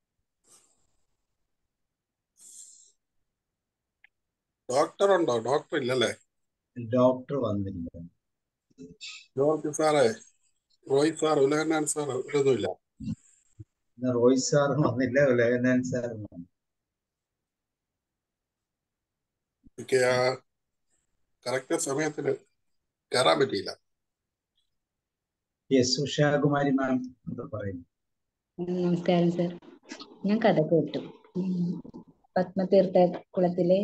S3: ഡോക്ടർ ഉണ്ടോ? ഡോക്ടർ ഇല്ലല്ലേ?
S1: ഡോക്ടർ വന്നില്ല.
S3: ജോർജ് സാറേ, റോയ് സാർ, ഉലകനാൻ സാർ ഇതൊന്നുമില്ല.
S1: റോയ് സാറും വന്നില്ല, ഉലകനാൻ സാറും വന്നു.
S3: എനിക്ക് ആ കറക്റ്റ് സമയത്തിന് കയറാൻ പറ്റിയില്ല.
S1: യെസ്, ഉഷാകുമാരി മാം എന്താ പറയുന്നു?
S5: നമസ്കാരം സർ, ഞാൻ കഥ കേട്ടു. പത്മതീർത്ഥ കുളത്തിലെ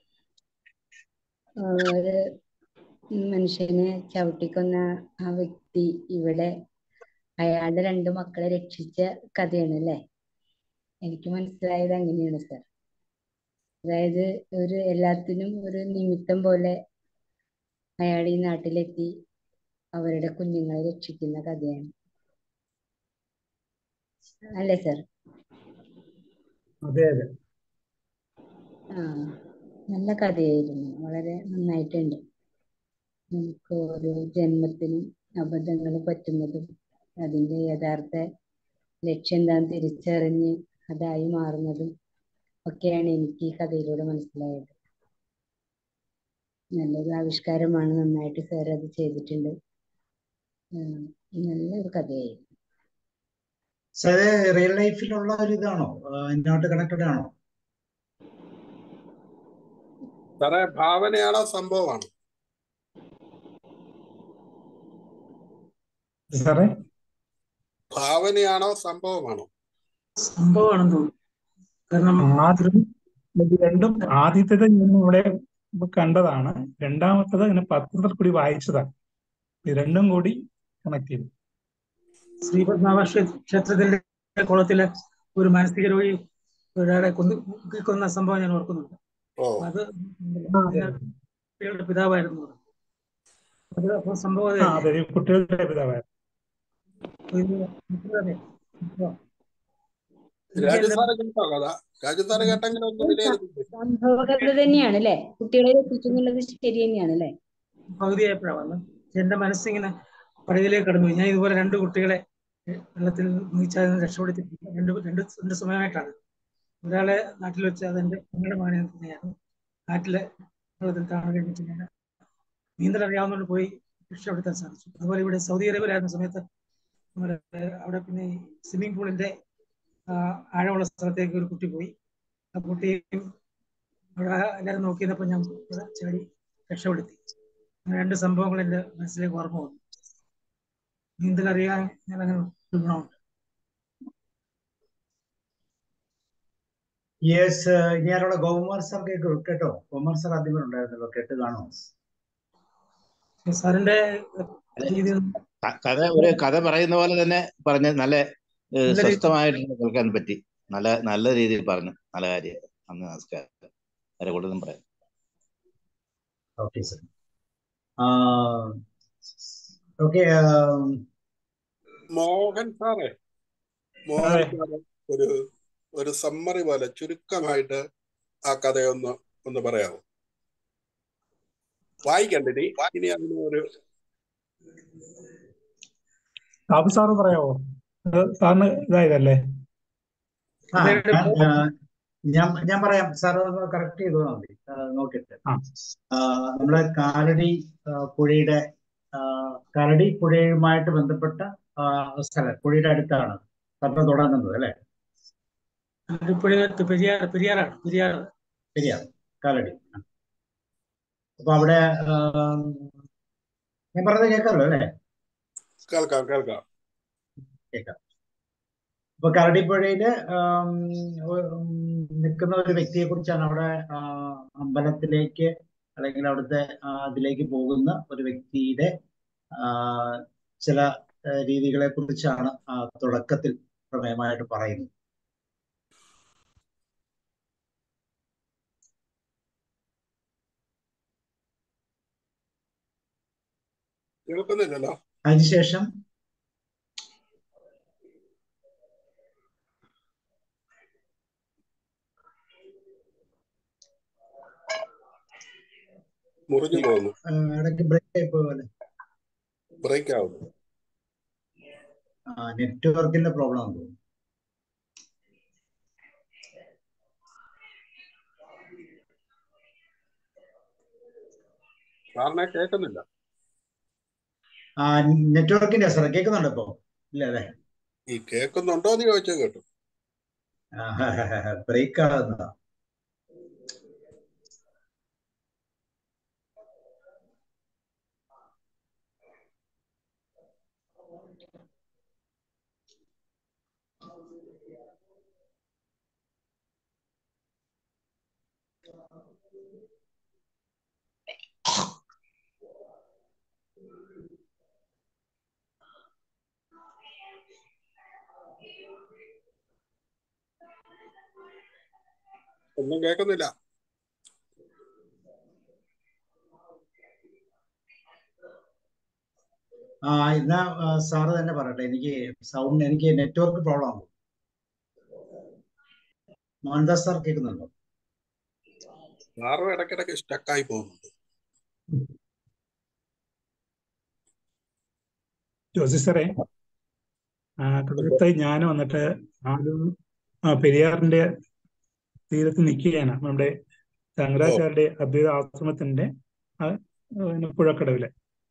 S5: ഒരു മനുഷ്യനെ ചവിട്ടിക്കൊന്ന ആ വ്യക്തി ഇവിടെ അയാളുടെ രണ്ടു മക്കളെ രക്ഷിച്ച കഥയാണ് അല്ലേ? എനിക്ക് മനസ്സിലായത് അങ്ങനെയാണ് സർ. അതായത് ഒരു എല്ലാത്തിനും ഒരു നിമിത്തം പോലെ അയാൾ ഈ നാട്ടിലെത്തി അവരുടെ കുഞ്ഞുങ്ങളെ രക്ഷിക്കുന്ന കഥയാണ് അല്ലേ സർ?
S2: അതെ അതെ.
S5: ആ, നല്ല കഥയായിരുന്നു, വളരെ നന്നായിട്ടുണ്ട്. നമുക്ക് ഓരോ ജന്മത്തിനും അബദ്ധങ്ങൾ പറ്റുന്നതും അതിന്റെ യഥാർത്ഥ ലക്ഷ്യം എന്താന്ന് തിരിച്ചറിഞ്ഞ് അതായി മാറുന്നതും ഒക്കെയാണ് എനിക്ക് ഈ കഥയിലൂടെ മനസ്സിലായത്. നല്ലൊരു ആവിഷ്കാരമാണ്, നന്നായിട്ട് സാർ അത് ചെയ്തിട്ടുണ്ട്. നല്ലൊരു കഥയായിരുന്നു.
S1: സാറേ റിയൽ ലൈഫിലുള്ള ഒരു ഇതാണോ, ഇതിനോട്ട് കണക്റ്റഡ് ആണോ?
S3: സാറേ ഭാവനയാണോ സംഭവമാണോ?
S2: സാറേ
S3: ഭാവനയാണോ സംഭവമാണോ?
S6: സംഭവമാണെന്ന് തോന്നുന്നു. കാരണം
S2: ആദ്യം ഇത് രണ്ടും, ആദ്യത്തേത് ഞാൻ ഇവിടെ കണ്ടതാണ്, രണ്ടാമത്തത് ഇങ്ങനെ പത്രത്തിൽ കൂടി വായിച്ചതാണ്. ഇത് രണ്ടും കൂടി കണക്ട് ചെയ്തു.
S6: ശ്രീപത്മനാഭ ക്ഷേത്രത്തിന്റെ കുളത്തിലെ ഒരു മാനസിക രോഗി ഒരാളെ കൊന്നു കൊന്ന സംഭവം ഞാൻ ഓർക്കുന്നുണ്ട്. അത് കുട്ടികളുടെ പിതാവായിരുന്നു. അത് അപ്പൊ സംഭവം
S2: കുട്ടികളുടെ പിതാവായിരുന്നു.
S5: സംഭവകഥ തന്നെയാണ് അല്ലെ? കുട്ടികളെ രക്ഷിക്കുന്നുള്ളത് ശരി തന്നെയാണ് അല്ലെ?
S6: പകുതിയായപ്പോഴാണ് വന്ന് എന്റെ മനസ്സിങ്ങനെ പടകിലേക്ക് കടന്നു. ഞാൻ ഇതുപോലെ രണ്ട് കുട്ടികളെ വെള്ളത്തിൽ നീച്ചാൽ രക്ഷപ്പെടുത്തി രണ്ട് രണ്ട് രണ്ട് സമയമായിട്ടാണ്. ഒരാളെ നാട്ടിൽ വെച്ച് അതെന്റെ ഞങ്ങളുടെ മകനെ തന്നെയാണ് നാട്ടിലെ വെള്ളത്തിൽ കാണാൻ കഴിഞ്ഞിട്ട് ഞാൻ നീന്തൽ അറിയാവുന്നതുകൊണ്ട് പോയി രക്ഷപ്പെടുത്താൻ സാധിച്ചു. അതുപോലെ ഇവിടെ സൗദി അറേബ്യയിലായിരുന്ന സമയത്ത് നമ്മുടെ അവിടെ പിന്നെ സ്വിമ്മിംഗ് പൂളിന്റെ ആഴമുള്ള സ്ഥലത്തേക്ക് ഒരു കുട്ടി പോയി. ആ കുട്ടിയും അവിടെ എല്ലാവരും നോക്കിയപ്പോൾ ഞാൻ ചാടി രക്ഷപ്പെടുത്തി. രണ്ട് സംഭവങ്ങൾ എന്റെ മനസ്സിലേക്ക് ഓർമ്മ വന്നു. നീന്തൽ അറിയാൻ ഞാൻ അങ്ങനെ ഗുണമുണ്ട്.
S1: യെസ്, ഞാനുള്ള ഗോകുമാർ സാർ കേട്ടോ കേട്ടോ ഗോകുമാർ സാർ ആദ്യമേ ഉണ്ടായിരുന്നല്ലോ, കേട്ട് കാണുമോ?
S6: സാറിന്റെ
S7: അതെ,
S6: രീതി
S7: ക- കഥ ഒരു കഥ പറയുന്ന പോലെ തന്നെ പറഞ്ഞ് നല്ല ഏഹ്,
S6: നല്ല രീതി
S7: സ്വസ്ഥമായിട്ട് കേൾക്കാൻ പറ്റി. നല്ല നല്ല രീതിയിൽ പറഞ്ഞു. നല്ല കാര്യം. നന്ദി, നമസ്കാരം. വേറെ കൂടുതലും പറയാം.
S1: Okay sir. ഓക്കെ,
S3: മോഹൻ സാറേ, മോഹൻ സാറ് ഒരു ഒരു സമ്മറി പോലെ ചുരുക്കമായിട്ട് ആ കഥയൊന്ന് ഒന്ന് പറയാമോ? വായിക്കണ്ടിനി ഇനി അതിന് ഒരു
S2: സാബു സാറ് പറയാവോ? അത് സാറിന് ഇതായതല്ലേ?
S1: ആ
S6: ഇവരുടെ
S1: ഞാൻ ആ, ഞാൻ ഞാൻ പറയാം സാർ, ഒന്ന് കറക്റ്റ് ചെയ്തോ മതി. ആ, നോക്കിയിട്ട്
S2: ആ
S1: ആ, നമ്മുടെ കാലടി ആ, പുഴയുടെ ആ, കാലടി പുഴയുമായിട്ട് ബന്ധപ്പെട്ട ആ, സ്ഥലം, പുഴയുടെ അടുത്താണ് കഥ തുടങ്ങുന്നത് അല്ലെ?
S6: ഇപ്പോഴത്തെ പെരിയാർ പെരിയാറാണ് പെരിയാർ
S1: ശരിയാണ്, കാലടി. ആ. അപ്പൊ അവിടെ ആ, ഞാൻ പറഞ്ഞത് കേൾക്കാമല്ലോ അല്ലെ?
S3: കേൾക്കാം കേൾക്കാം
S1: കേൾക്കാം. അപ്പൊ കരടിപ്പുഴയില് ആം, ഒ- ഉം, നിൽക്കുന്ന ഒരു വ്യക്തിയെ കുറിച്ചാണ് അവിടെ ആ, അമ്പലത്തിലേക്ക് അല്ലെങ്കിൽ അവിടുത്തെ ആ, അതിലേക്ക് പോകുന്ന ഒരു വ്യക്തിയുടെ ആ, ചില ആ, രീതികളെ കുറിച്ചാണ് ആ, തുടക്കത്തിൽ പ്രമേയമായിട്ട് പറയുന്നത്.
S3: കേൾക്കുന്നില്ലല്ലോ.
S1: അതിനുശേഷം
S3: മുറിഞ്ഞു പോകുന്നു,
S1: ആ, ഇടയ്ക്ക് ബ്രേക്ക് ആയി പോലെ
S3: ബ്രേക്ക് ആവുന്നു.
S1: നെറ്റ്വർക്കിന്റെ പ്രോബ്ലം ആണ് തോന്നുന്നു.
S3: സാറിനെ കേൾക്കുന്നില്ല.
S1: ആ, നെറ്റ്വർക്കിന്റെ സാറേ, കേൾക്കുന്നുണ്ടോ ഇപ്പൊ? ഇല്ല അല്ലേ?
S3: ഈ കേൾക്കുന്നുണ്ടോ എന്ന് ചോദിച്ചാൽ കേട്ടു.
S1: ബ്രേക്ക് ആകുന്നതാ.
S3: ഒന്നും കേൾക്കുന്നില്ല.
S1: ആ, എന്നാ ആ, സാറ് തന്നെ പറയട്ടെ. എനിക്ക് സൗണ്ട്, എനിക്ക് നെറ്റ്വർക്ക് പ്രോബ്ലം ആണ്. മോഹൻദാസ് സാർ കേൾക്കുന്നുണ്ടോ?
S3: സാറും ഇടയ്ക്കിടയ്ക്ക് സ്റ്റക്കായി പോകുന്നുണ്ട്.
S2: ജോസി സാറേ, ആ, കടലത്തായി ഞാൻ വന്നിട്ട് ആദ്യം ആ പെരിയാറിന്റെ തീരത്ത് നിൽക്കുകയാണ്. നമ്മുടെ
S3: ഓ
S2: ശങ്കരാചാര്യരുടെ അദ്വൈത ആശ്രമത്തിന്റെ ആ, പിന്നെ പുഴക്കടവിലെ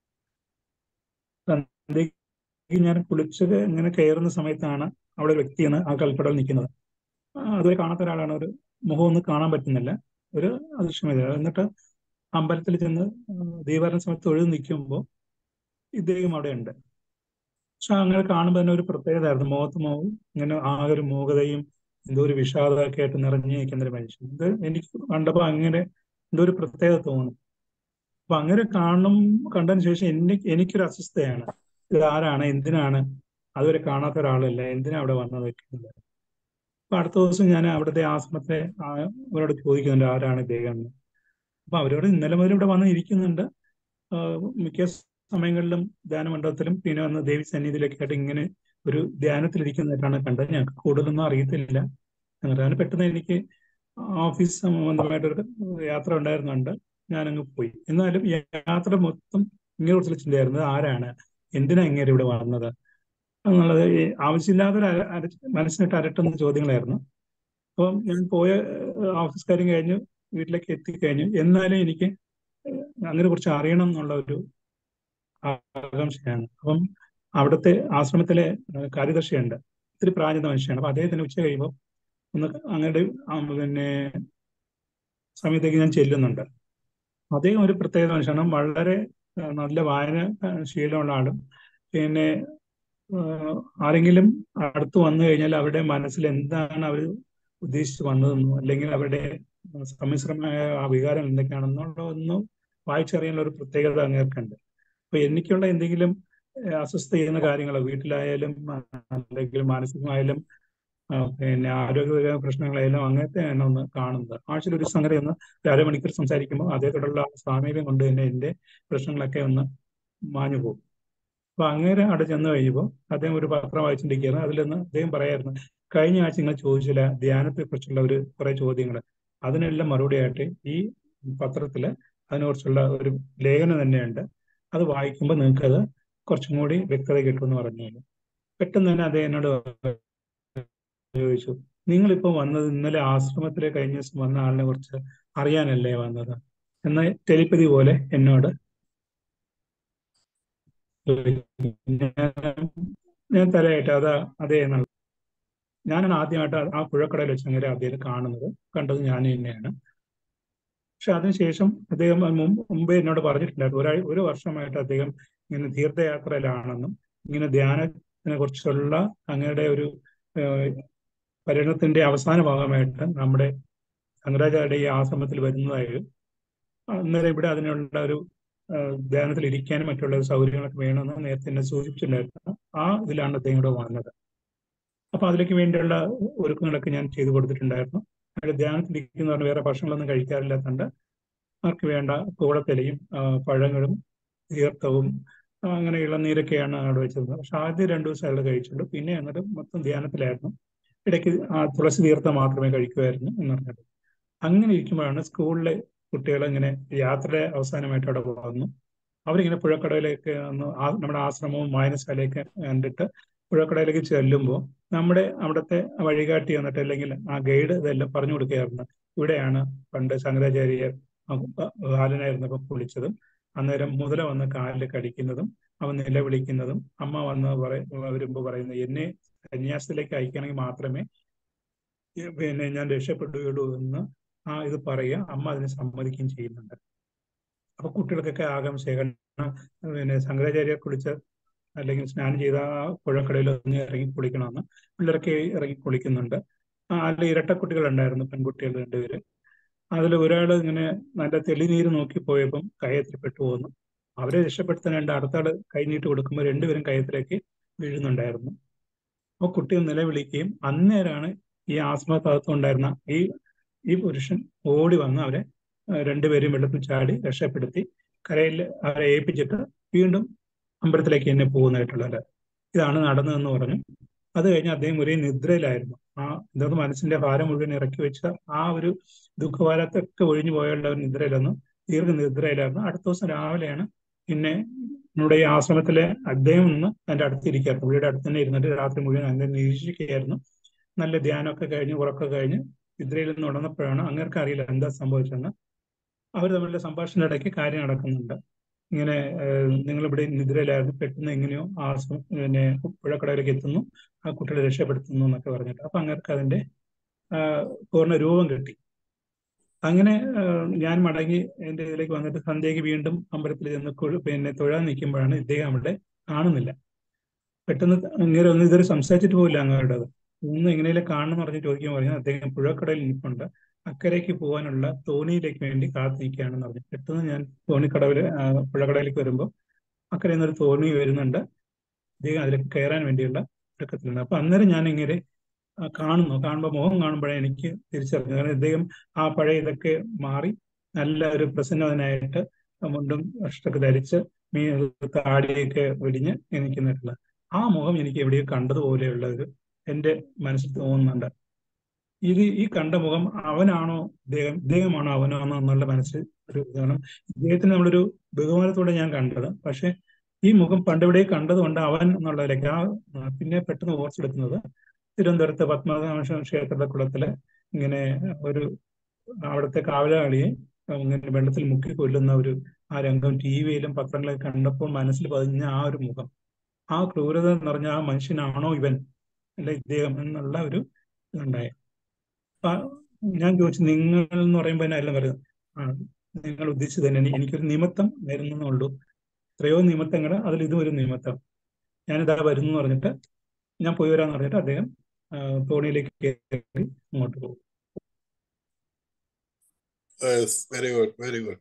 S2: സന്ധ്യയ്ക്ക് ഞാൻ കുളിച്ചത് ഇങ്ങനെ കയറുന്ന സമയത്താണ് അവിടെ ഒരു വ്യക്തിയാണ് ആ കൽപ്പടവിൽ നിൽക്കുന്നത്. ആ, അതുവരെ കാണാത്ത ഒരാളാണ്. ഒരു മുഖം ഒന്നും കാണാൻ പറ്റുന്നില്ല, ഒരു അദൃശ്യമില്ല. എന്നിട്ട് അമ്പലത്തിൽ ചെന്ന് ദീപാരണ സമയത്ത് തൊഴുത് നിൽക്കുമ്പോൾ ഇദ്ദേഹം അവിടെ ഉണ്ട്. പക്ഷെ അങ്ങനെ കാണുമ്പോൾ തന്നെ ഒരു പ്രത്യേകതയായിരുന്നു. മുഖത്ത് മോ ഇങ്ങനെ ആകെ ഒരു മൂകതയും എന്തോ ഒരു വിഷാദമൊക്കെ ആയിട്ട് നിറഞ്ഞു നിൽക്കുന്ന ഒരു മനുഷ്യൻ. ഇത് എനിക്ക് കണ്ടപ്പോൾ അങ്ങനെ എന്തോ ഒരു പ്രത്യേകത തോന്നി. അപ്പൊ അങ്ങനെ കാണും കണ്ടതിന് ശേഷം എനിക്ക് എനിക്കൊരു അസ്വസ്ഥയാണ്. ഇത് ആരാണ്, എന്തിനാണ്, അതുവരെ കാണാത്ത ഒരാളല്ല, എന്തിനാ അവിടെ വന്നത് വെക്കുന്നത്. അപ്പൊ അടുത്ത ദിവസം ഞാൻ അവിടുത്തെ ആശ്രമത്തെ ആ, അവരോട് ചോദിക്കുന്നുണ്ട് ആരാണ് ഇദ്ദേഹം എന്ന്. അപ്പൊ അവരോട് ഇന്നലെ മുതൽ ഇവിടെ വന്ന് ഇരിക്കുന്നുണ്ട്. ആ, മിക്ക സമയങ്ങളിലും ധ്യാന മണ്ഡപത്തിലും പിന്നെ വന്ന് ദേവി സന്നിധിയിലൊക്കെ ആയിട്ട് ഇങ്ങനെ ഒരു ധ്യാനത്തിലിരിക്കുന്നതായിട്ടാണ് കണ്ടത്. ഞങ്ങൾക്ക് കൂടുതലൊന്നും അറിയത്തില്ല. അങ്ങനെ പെട്ടെന്ന് എനിക്ക് ഓഫീസ് സംബന്ധമായിട്ടൊരു യാത്ര ഉണ്ടായിരുന്നുണ്ട്. ഞാനങ്ങ് പോയി. എന്നാലും യാത്ര മൊത്തം ഇങ്ങനെ കുറിച്ചുള്ള ചിന്തയായിരുന്നു. ആരാണ്, എന്തിനാ ഇങ്ങനെ ഇവിടെ വന്നത് എന്നുള്ളത് ഈ ആവശ്യമില്ലാത്തൊരു അര- അര- മനസ്സിനിട്ട് അരട്ടുന്ന ചോദ്യങ്ങളായിരുന്നു. അപ്പം ഞാൻ പോയ ഏഹ്, ഓഫീസ് കാര്യം കഴിഞ്ഞു വീട്ടിലേക്ക് എത്തിക്കഴിഞ്ഞു. എന്നാലും എനിക്ക് അങ്ങനെ കുറിച്ച് അറിയണം എന്നുള്ള ഒരു ആകാംക്ഷയാണ്. അപ്പം അവിടുത്തെ ആശ്രമത്തിലെ ഏഹ്, കാര്യദർശിയുണ്ട്. ഒത്തിരി പ്രാചീന മനുഷ്യയാണ്. അപ്പൊ അദ്ദേഹത്തിന് ഉച്ച കഴിയുമ്പോൾ ഒന്ന് അങ്ങയുടെ ആ, പിന്നെ സമയത്തേക്ക് ഞാൻ ചെല്ലുന്നുണ്ട്. അദ്ദേഹം ഒരു പ്രത്യേക മനുഷ്യനാണ്. വളരെ ഏഹ്, നല്ല വായന ഏഹ്, ശീലമുള്ള ആളും പിന്നെ ഏഹ്, ആരെങ്കിലും അടുത്ത് വന്നു കഴിഞ്ഞാൽ അവരുടെ മനസ്സിൽ എന്താണ് അവർ ഉദ്ദേശിച്ച് വന്നതെന്നോ അല്ലെങ്കിൽ അവരുടെ സമ്മിശ്രമായ ആ വികാരം എന്തൊക്കെയാണെന്നുള്ള ഒന്നും വായിച്ചറിയാനുള്ള ഒരു പ്രത്യേകത അങ്ങേർക്കുണ്ട്. അപ്പൊ എനിക്കുള്ള എന്തെങ്കിലും അസ്വസ്ഥ ചെയ്യുന്ന കാര്യങ്ങൾ വീട്ടിലായാലും അല്ലെങ്കിൽ മാനസികമായാലും പിന്നെ ആരോഗ്യ പ്രശ്നങ്ങളായാലും അങ്ങനത്തെ തന്നെ ഒന്ന് കാണുന്നത്. ആഴ്ചയിൽ ഒരു സംഗതി ഒന്ന് ഒരു അരമണിക്കൂർ സംസാരിക്കുമ്പോൾ അതേത്തോടുള്ള സാമീപ്യം കൊണ്ട് തന്നെ എൻ്റെ പ്രശ്നങ്ങളൊക്കെ ഒന്ന് മാഞ്ഞു പോകും. അപ്പൊ അങ്ങേരെ അവിടെ ചെന്ന് കഴിയുമ്പോൾ അദ്ദേഹം ഒരു പത്രം വായിച്ചിരിക്കുകയാണ്. അതിലൊന്ന് അദ്ദേഹം പറയായിരുന്നു, കഴിഞ്ഞ ആഴ്ച നിങ്ങൾ ചോദിച്ചില്ല ധ്യാനത്തെ കുറിച്ചുള്ള ഒരു കുറെ ചോദ്യങ്ങൾ, അതിനെല്ലാം മറുപടിയായിട്ട് ഈ പത്രത്തില് അതിനെക്കുറിച്ചുള്ള ഒരു ലേഖനം തന്നെയുണ്ട്, അത് വായിക്കുമ്പോൾ നിങ്ങൾക്കത് കുറച്ചും കൂടി വ്യക്തത കിട്ടുമെന്ന് പറഞ്ഞു. പെട്ടെന്ന് തന്നെ അദ്ദേഹം എന്നോട് ചോദിച്ചു, നിങ്ങളിപ്പോ വന്നത് ഇന്നലെ ആശ്രമത്തിലെ കഴിഞ്ഞ ദിവസം വന്ന ആളിനെ കുറിച്ച് അറിയാനല്ലേ വന്നത് എന്ന ടെലിപ്പതി പോലെ എന്നോട് ഞാൻ തലയായിട്ട് അതാ അതേ എന്നുള്ള. ഞാനാണ് ആദ്യമായിട്ട് ആ പുഴക്കടയിൽ വെച്ച് അങ്ങനെ അദ്ദേഹം കാണുന്നത്, കണ്ടത് ഞാൻ തന്നെയാണ്. പക്ഷെ അതിനുശേഷം അദ്ദേഹം മുമ്പേ എന്നോട് പറഞ്ഞിട്ടുണ്ടായിരുന്നു, ഒരാ ഒരു വർഷമായിട്ട് അദ്ദേഹം ഇങ്ങനെ തീർത്ഥയാത്രയിലാണെന്നും ഇങ്ങനെ ധ്യാനത്തിനെ കുറിച്ചുള്ള അങ്ങയുടെ ഒരു പരിണത്തിന്റെ അവസാന ഭാഗമായിട്ട് നമ്മുടെ ശങ്കരാചാര്യ ഈ ആശ്രമത്തിൽ വരുന്നതായും അന്നേരം ഇവിടെ അതിനുള്ള ഒരു ധ്യാനത്തിൽ ഇരിക്കാനും മറ്റുള്ള സൗകര്യങ്ങളൊക്കെ വേണമെന്ന് നേരത്തെ എന്നെ സൂചിപ്പിച്ചിട്ടുണ്ടായിരുന്നു. ആ ഇതിലാണ് അദ്ദേഹം ഇവിടെ വന്നത്. അപ്പൊ അതിലേക്ക് വേണ്ടിയുള്ള ഒരുക്കങ്ങളൊക്കെ ഞാൻ ചെയ്തു കൊടുത്തിട്ടുണ്ടായിരുന്നു. അവിടെ ധ്യാനത്തിൽ ഇരിക്കുന്നവർ വേറെ ഭക്ഷണങ്ങളൊന്നും കഴിക്കാറില്ലാത്തതുകൊണ്ട് അവർക്ക് വേണ്ട കൂടത്തിലയും പഴങ്ങളും തീർത്ഥവും അങ്ങനെ ഇളനീരൊക്കെയാണ് അവിടെ വെച്ചിരുന്നത്. പക്ഷെ ആദ്യം രണ്ടു ദിവസം അയാൾ കഴിച്ചുള്ളൂ. പിന്നെ എന്നിട്ട് മൊത്തം ധ്യാനത്തിലായിരുന്നു. ഇടയ്ക്ക് ആ തുളസി തീർത്ഥം മാത്രമേ കഴിക്കുമായിരുന്നു എന്ന് പറഞ്ഞത്. അങ്ങനെ ഇരിക്കുമ്പോഴാണ് സ്കൂളിലെ കുട്ടികൾ ഇങ്ങനെ യാത്രയുടെ അവസാനമായിട്ട് അവിടെ വന്നു. അവരിങ്ങനെ പുഴക്കടയിലേക്ക് ഒന്ന് നമ്മുടെ ആശ്രമവും വായനശാലയൊക്കെ കണ്ടിട്ട് പുഴക്കടയിലേക്ക് ചെല്ലുമ്പോൾ നമ്മുടെ അവിടുത്തെ വഴികാട്ടി വന്നിട്ട് അല്ലെങ്കിൽ ആ ഗൈഡ് ഇതെല്ലാം പറഞ്ഞു കൊടുക്കുകയായിരുന്നു, ഇവിടെയാണ് പണ്ട് ശങ്കരാചാര്യർ ബാലനായിരുന്നപ്പോൾ കുളിച്ചതും അന്നേരം മുതല വന്ന് കാലിൽ കടിക്കുന്നതും അവൻ നിലവിളിക്കുന്നതും അമ്മ വന്ന് പറ വരുമ്പോൾ പറയുന്നത് എന്നെ സന്യാസത്തിലേക്ക് അയക്കണമെങ്കിൽ മാത്രമേ പിന്നെ ഞാൻ രക്ഷപ്പെടുകയുള്ളൂ എന്ന് ആ ഇത് പറയുക. അമ്മ അതിനെ സമ്മതിക്കുകയും ചെയ്യുന്നുണ്ട്. അപ്പൊ കുട്ടികൾക്കൊക്കെ ആകാംക്ഷ, പിന്നെ ശങ്കരാചാര്യ കുളിച്ച അല്ലെങ്കിൽ സ്നാനം ചെയ്ത ആ പുഴക്കടയിൽ ഒന്ന് ഇറങ്ങി കുളിക്കണമെന്ന് പിള്ളേരൊക്കെ ഇറങ്ങി കുളിക്കുന്നുണ്ട്. അതിൽ ഇരട്ടക്കുട്ടികൾ ഉണ്ടായിരുന്നു, പെൺകുട്ടികൾ രണ്ടുപേര്. അതിൽ ഒരാൾ ഇങ്ങനെ നല്ല തെളിനീര് നോക്കി പോയപ്പം കയത്തിൽ പെട്ടു പോകുന്നു. അവരെ രക്ഷപ്പെടുത്താനുണ്ട് അടുത്ത ആള് കൈനീട്ട് കൊടുക്കുമ്പോൾ രണ്ടുപേരും കയത്തിലേക്ക് വീഴുന്നുണ്ടായിരുന്നു. അപ്പൊ കുട്ടികൾ നിലവിളിക്കുകയും അന്നേരമാണ് ഈ ആശ്രമത്തകത്തുണ്ടായിരുന്ന ഈ ഈ പുരുഷൻ ഓടി വന്ന് അവരെ രണ്ടുപേരും വെള്ളത്തിൽ ചാടി രക്ഷപ്പെടുത്തി കരയിൽ അവരെ ഏൽപ്പിച്ചിട്ട് വീണ്ടും അമ്പലത്തിലേക്ക് തന്നെ പോകുന്നതായിട്ടുള്ളത്. ഇതാണ് നടന്നതെന്ന് പറഞ്ഞു. അത് കഴിഞ്ഞ് അദ്ദേഹം ഒരേ നിദ്രയിലായിരുന്നു. ആ ഇതൊന്ന് മനസ്സിന്റെ ഭാരം മുഴുവൻ ഇറക്കി വെച്ച ആ ഒരു ദുഃഖഭാരത്തൊക്കെ ഒഴിഞ്ഞു പോയുള്ള ഒരു നിദ്രയിലൊന്ന് ദീർഘ നിദ്രയിലായിരുന്നു. അടുത്ത ദിവസം രാവിലെയാണ് പിന്നെ നമ്മുടെ ഈ ആശ്രമത്തിലെ അദ്ദേഹം നിന്ന് എൻ്റെ അടുത്തിരിക്കുകയായിരുന്നു. പുള്ളിയുടെ അടുത്ത് തന്നെ ഇരുന്നിട്ട് രാത്രി മുഴുവൻ അങ്ങനെ നിരീക്ഷിക്കുകയായിരുന്നു. നല്ല ധ്യാനമൊക്കെ കഴിഞ്ഞ് ഉറക്കം കഴിഞ്ഞ് നിദ്രയിൽ നിന്ന് ഉണർന്നപ്പോഴാണ് അങ്ങേർക്ക് അറിയില്ല എന്താ സംഭവിച്ചെന്ന്. അവർ തമ്മിലുള്ള സംഭാഷണ ഇടയ്ക്ക് കാര്യം നടക്കുന്നുണ്ട്. ഇങ്ങനെ നിങ്ങളിവിടെ നിദ്രയിലായിരുന്നു, പെട്ടെന്ന് എങ്ങനെയോ ആ പിന്നെ പുഴക്കടയിലേക്ക് എത്തുന്നു, ആ കുട്ടികളെ രക്ഷപ്പെടുത്തുന്നു എന്നൊക്കെ പറഞ്ഞിട്ട്. അപ്പൊ അങ്ങേർക്ക് അതിന്റെ പൂർണ്ണ രൂപം കിട്ടി. അങ്ങനെ ഞാൻ മടങ്ങി എൻ്റെ ഇതിലേക്ക് വന്നിട്ട് സന്ധ്യയ്ക്ക് വീണ്ടും അമ്പലത്തിൽ ചെന്ന് പിന്നെ തൊഴാൻ നിൽക്കുമ്പോഴാണ് ഇദ്ദേഹം അവിടെ കാണുന്നില്ല. പെട്ടെന്ന് ഇങ്ങനെ ഒന്നും ഇതൊരു സംസാരിച്ചിട്ട് പോകില്ല അങ്ങോട്ടത്. ഒന്ന് എങ്ങനെയും കാണണം എന്ന് പറഞ്ഞ് ചോദിക്കാൻ പറഞ്ഞാൽ അദ്ദേഹം പുഴക്കടയിൽ നിൽപ്പുണ്ട്, അക്കരയ്ക്ക് പോകാനുള്ള തോണിയിലേക്ക് വേണ്ടി കാത്തു നിൽക്കുകയാണെന്ന് പറഞ്ഞു. പെട്ടെന്ന് ഞാൻ തോണിക്കടവില് പുഴക്കടയിലേക്ക് വരുമ്പോൾ അക്കരയിൽ നിന്നൊരു തോണി വരുന്നുണ്ട്. അദ്ദേഹം അതിലേക്ക് കയറാൻ വേണ്ടിയുള്ള ഒരുക്കത്തിലുണ്ട്. അപ്പൊ അന്നേരം ഞാൻ ഇങ്ങനെ കാണുന്നു. കാണുമ്പോൾ മുഖം കാണുമ്പോഴേ എനിക്ക് തിരിച്ചറിഞ്ഞു. കാരണം ഇദ്ദേഹം ആ പഴയ ഇതൊക്കെ മാറി നല്ല ഒരു പ്രസന്നവനായിട്ട് മുണ്ടും ഷർട്ടൊക്കെ ധരിച്ച് മീ താടിയൊക്കെ വെടിഞ്ഞ് നിൽക്കുന്നിട്ടുള്ള ആ മുഖം എനിക്ക് എവിടെയോ കണ്ടതുപോലെയുള്ള ഒരു എൻ്റെ മനസ്സിൽ തോന്നുന്നുണ്ട്. ഇത് ഈ കണ്ട മുഖം അവനാണോ ഇദ്ദേഹം ഇദ്ദേഹമാണോ അവനാണോ എന്നുള്ള മനസ്സിൽ ഒരു കാരണം ഇദ്ദേഹത്തിന് നമ്മളൊരു ബഹുമാനത്തോടെ ഞാൻ കണ്ടത്. പക്ഷെ ഈ മുഖം പണ്ടിവിടെ കണ്ടതുകൊണ്ട് അവൻ എന്നുള്ളതിലേക്ക് ആ പിന്നെ പെട്ടെന്ന് ഓർച്ചെടുക്കുന്നത് തിരുവനന്തപുരത്ത് പത്മനാഭ ക്ഷേത്രത്തിന്റെ കുളത്തില് ഇങ്ങനെ ഒരു അവിടുത്തെ കാവലാളിയെ ഇങ്ങനെ വെള്ളത്തിൽ മുക്കി കൊല്ലുന്ന ഒരു ആ രംഗം ടി വിയിലും പത്രങ്ങളിലൊക്കെ കണ്ടപ്പോൾ മനസ്സിൽ പതിഞ്ഞ ആ ഒരു മുഖം, ആ ക്രൂരത എന്ന് പറഞ്ഞ ആ മനുഷ്യനാണോ ഇവൻ അല്ല ഇദ്ദേഹം എന്നുള്ള ഒരു ഇതുണ്ടായി. ഞാൻ ചോദിച്ചു, നിങ്ങൾ എന്ന് പറയുമ്പോൾ തന്നെ എല്ലാം പറയുന്നത് ആ നിങ്ങൾ ഉദ്ദേശിച്ചത് തന്നെ എനിക്കൊരു നിമിത്തം വരുന്നുള്ളൂ, എത്രയോ നിമിത്തങ്ങൾ അതിൽ ഇതും ഒരു നിമിത്തം, ഞാനിതാ വരുന്നു എന്ന് പറഞ്ഞിട്ട് ഞാൻ പോയി വരാന്ന് പറഞ്ഞിട്ട് അദ്ദേഹം തോണിയിലേക്ക് കയറി അങ്ങോട്ട് പോകും.
S3: വെരി ഗുഡ് വെരി ഗുഡ്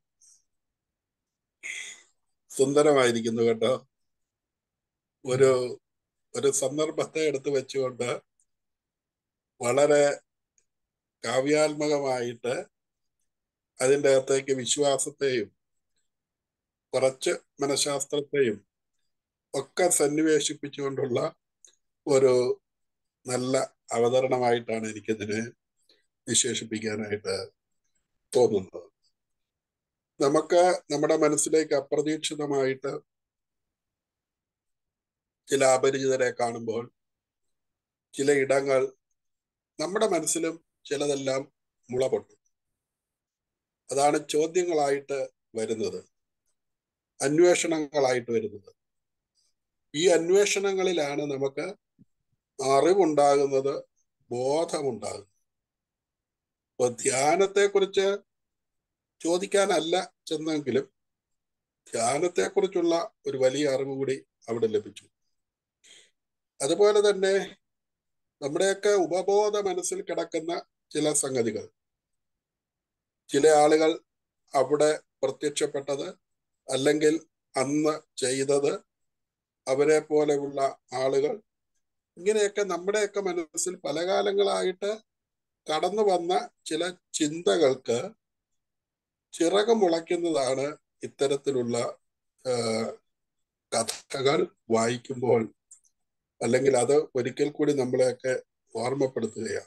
S3: സുന്ദരമായിരിക്കുന്നു കേട്ടോ. ഒരു ഒരു സന്ദർഭത്തെ എടുത്തു വെച്ചുകൊണ്ട് വളരെ കാവ്യാത്മകമായിട്ട് അതിൻ്റെ അകത്തേക്ക് വിശ്വാസത്തെയും കുറച്ച് മനഃശാസ്ത്രത്തെയും ഒക്കെ സന്നിവേശിപ്പിച്ചുകൊണ്ടുള്ള ഒരു നല്ല അവതരണമായിട്ടാണ് എനിക്കിതിനെ വിശേഷിപ്പിക്കാനായിട്ട് തോന്നുന്നത്. നമുക്ക് നമ്മുടെ മനസ്സിലേക്ക് അപ്രതീക്ഷിതമായിട്ട് ചില അപരിചിതരെ കാണുമ്പോൾ ചില ഇടങ്ങൾ നമ്മുടെ മനസ്സിലും ചിലതെല്ലാം മുള പൊട്ടും. അതാണ് ചോദ്യങ്ങളായിട്ട് വരുന്നത്, അന്വേഷണങ്ങളായിട്ട് വരുന്നത്. ഈ അന്വേഷണങ്ങളിലാണ് നമുക്ക് അറിവുണ്ടാകുന്നത്, ബോധമുണ്ടാകുന്നത്. ഇപ്പൊ ധ്യാനത്തെക്കുറിച്ച് ചോദിക്കാനല്ല ചെന്നെങ്കിലും ധ്യാനത്തെക്കുറിച്ചുള്ള ഒരു വലിയ അറിവ് കൂടി അവിടെ ലഭിച്ചു. അതുപോലെ തന്നെ നമ്മുടെയൊക്കെ ഉപബോധ മനസ്സിൽ കിടക്കുന്ന ചില സംഗതികൾ, ചില ആളുകൾ അവിടെ പ്രത്യക്ഷപ്പെട്ടത് അല്ലെങ്കിൽ അന്ന് ചെയ്തത്, അവരെ പോലെയുള്ള ആളുകൾ, ഇങ്ങനെയൊക്കെ നമ്മുടെയൊക്കെ മനസ്സിൽ പല കാലങ്ങളായിട്ട് കടന്നു വന്ന ചില ചിന്തകൾക്ക് ചിറക് മുളയ്ക്കുന്നതാണ് ഇത്തരത്തിലുള്ള കഥകൾ വായിക്കുമ്പോൾ, അല്ലെങ്കിൽ അത് ഒരിക്കൽ കൂടി നമ്മളെയൊക്കെ ഓർമ്മപ്പെടുത്തുകയാണ്.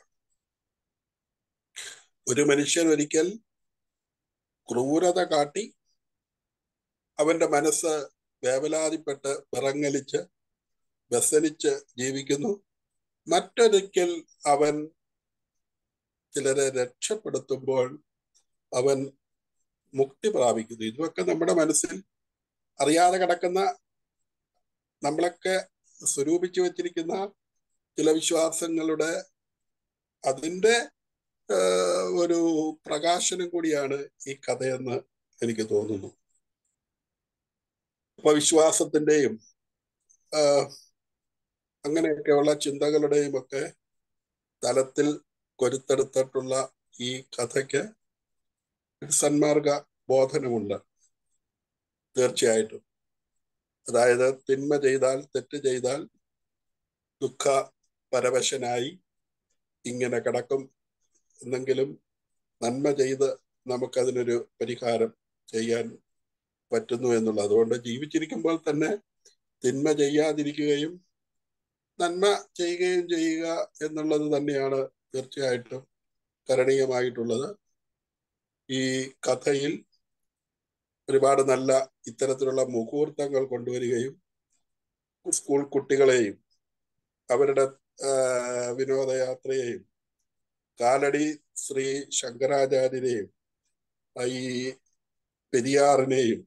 S3: ഒരു മനുഷ്യൻ ഒരിക്കൽ ക്രൂരത കാട്ടി അവന്റെ മനസ്സ് വേവലാതിപ്പെട്ട് വിറങ്ങലിച്ച് വ്യസനിച്ച് ജീവിക്കുന്നു. മറ്റൊരിക്കൽ അവൻ ചിലരെ രക്ഷപ്പെടുത്തുമ്പോൾ അവൻ മുക്തി പ്രാപിക്കുന്നു. ഇതൊക്കെ നമ്മുടെ മനസ്സിൽ അറിയാതെ കിടക്കുന്ന, നമ്മളൊക്കെ സ്വരൂപിച്ചു വച്ചിരിക്കുന്ന ചില വിശ്വാസങ്ങളുടെ അതിൻ്റെ ഒരു പ്രകാശനം കൂടിയാണ് ഈ കഥയെന്ന് എനിക്ക് തോന്നുന്നു. അപ്പൊ വിശ്വാസത്തിൻ്റെയും അങ്ങനെയൊക്കെയുള്ള ചിന്തകളുടെയും ഒക്കെ തലത്തിൽ കൊരുത്തെടുത്തിട്ടുള്ള ഈ കഥയ്ക്ക് സന്മാർഗ ബോധനമുണ്ട് തീർച്ചയായിട്ടും. അതായത് തിന്മ ചെയ്താൽ, തെറ്റ് ചെയ്താൽ ദുഃഖ പരവശനായി ഇങ്ങനെ കിടക്കും, എന്നെങ്കിലും നന്മ ചെയ്ത് നമുക്കതിനൊരു പരിഹാരം ചെയ്യാൻ പറ്റുന്നു എന്നുള്ളത്. അതുകൊണ്ട് ജീവിച്ചിരിക്കുമ്പോൾ തന്നെ തിന്മ ചെയ്യാതിരിക്കുകയും നന്മ ചെയ്യുകയും ചെയ്യുക എന്നുള്ളത് തന്നെയാണ് തീർച്ചയായിട്ടും കരണീയമായിട്ടുള്ളത്. ഈ കഥയിൽ ഒരുപാട് നല്ല ഇത്തരത്തിലുള്ള മുഹൂർത്തങ്ങൾ കൊണ്ടുവരികയും സ്കൂൾ കുട്ടികളെയും അവരുടെ വിനോദയാത്രയെയും കാലടി ശ്രീ ശങ്കരാചാര്യരെയും ഈ പെരിയാറിനെയും,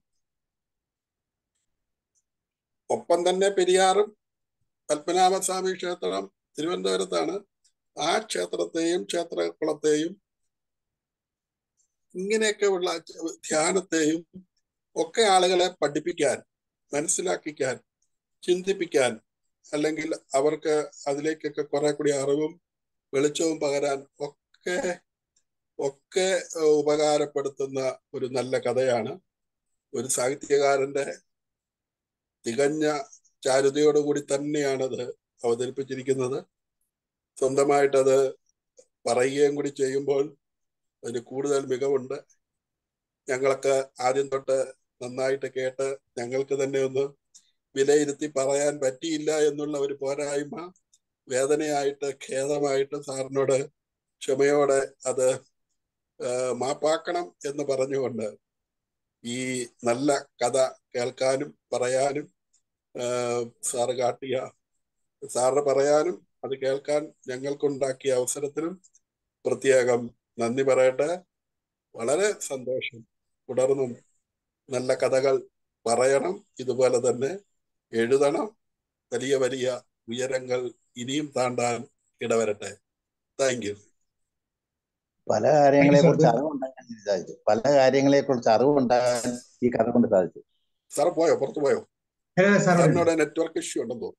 S3: ഒപ്പം തന്നെ പെരിയാറും പത്മനാഭസ്വാമി ക്ഷേത്രം തിരുവനന്തപുരത്താണ്, ആ ക്ഷേത്രത്തെയും ക്ഷേത്രകുളത്തെയും ഇങ്ങനെയൊക്കെ ഉള്ള ധ്യാനത്തെയും ഒക്കെ ആളുകളെ പഠിപ്പിക്കാൻ, മനസ്സിലാക്കിക്കാൻ, ചിന്തിപ്പിക്കാൻ, അല്ലെങ്കിൽ അവർക്ക് അതിലേക്കൊക്കെ കുറെ കൂടി അറിവും വെളിച്ചവും പകരാൻ ഒക്കെ ഒക്കെ ഉപകാരപ്പെടുത്തുന്ന ഒരു നല്ല കഥയാണ്. ഒരു സാഹിത്യകാരന്റെ തികഞ്ഞ ചാരുതയോടുകൂടി തന്നെയാണത് അവതരിപ്പിച്ചിരിക്കുന്നത്. സ്വന്തമായിട്ടത് പറയുകയും കൂടി ചെയ്യുമ്പോൾ അതിന് കൂടുതൽ മികവുണ്ട്. ഞങ്ങളൊക്കെ ആദ്യം തൊട്ട് നന്നായിട്ട് കേട്ട് ഞങ്ങൾക്ക് തന്നെ ഒന്ന് വിലയിരുത്തി പറയാൻ പറ്റിയില്ല എന്നുള്ള ഒരു പോരായ്മ വേദനയായിട്ട് ഖേദമായിട്ട് സാറിനോട് ക്ഷമയോടെ അത് മാപ്പാക്കണം എന്ന് പറഞ്ഞുകൊണ്ട് ഈ നല്ല കഥ കേൾക്കാനും പറയാനും സാറ് കാട്ടിയ സാറിന് പറയാനും അത് കേൾക്കാൻ ഞങ്ങൾക്കുണ്ടാക്കിയ അവസരത്തിനും പ്രത്യേകം നന്ദി പറയട്ടെ. വളരെ സന്തോഷം. തുടർന്നും നല്ല കഥകൾ പറയണം, ഇതുപോലെ തന്നെ എഴുതണം, വലിയ വലിയ ഉയരങ്ങൾ ഇനിയും താണ്ടാൻ ഇടവരട്ടെ. Thank you.
S7: പല കാര്യങ്ങളെ കുറിച്ച് അറിവുണ്ടാകാൻ സാധിച്ചു. പല കാര്യങ്ങളെ കുറിച്ച് അറിവുണ്ടാകാൻ ഈ കഥ കൊണ്ട് സാധിച്ചു.
S3: സാറ് പോയോ? പുറത്തു പോയോ? സാറിനോട് നെറ്റ്വർക്ക് ഇഷ്യൂ ഉണ്ടെന്ന് തോന്നുന്നു.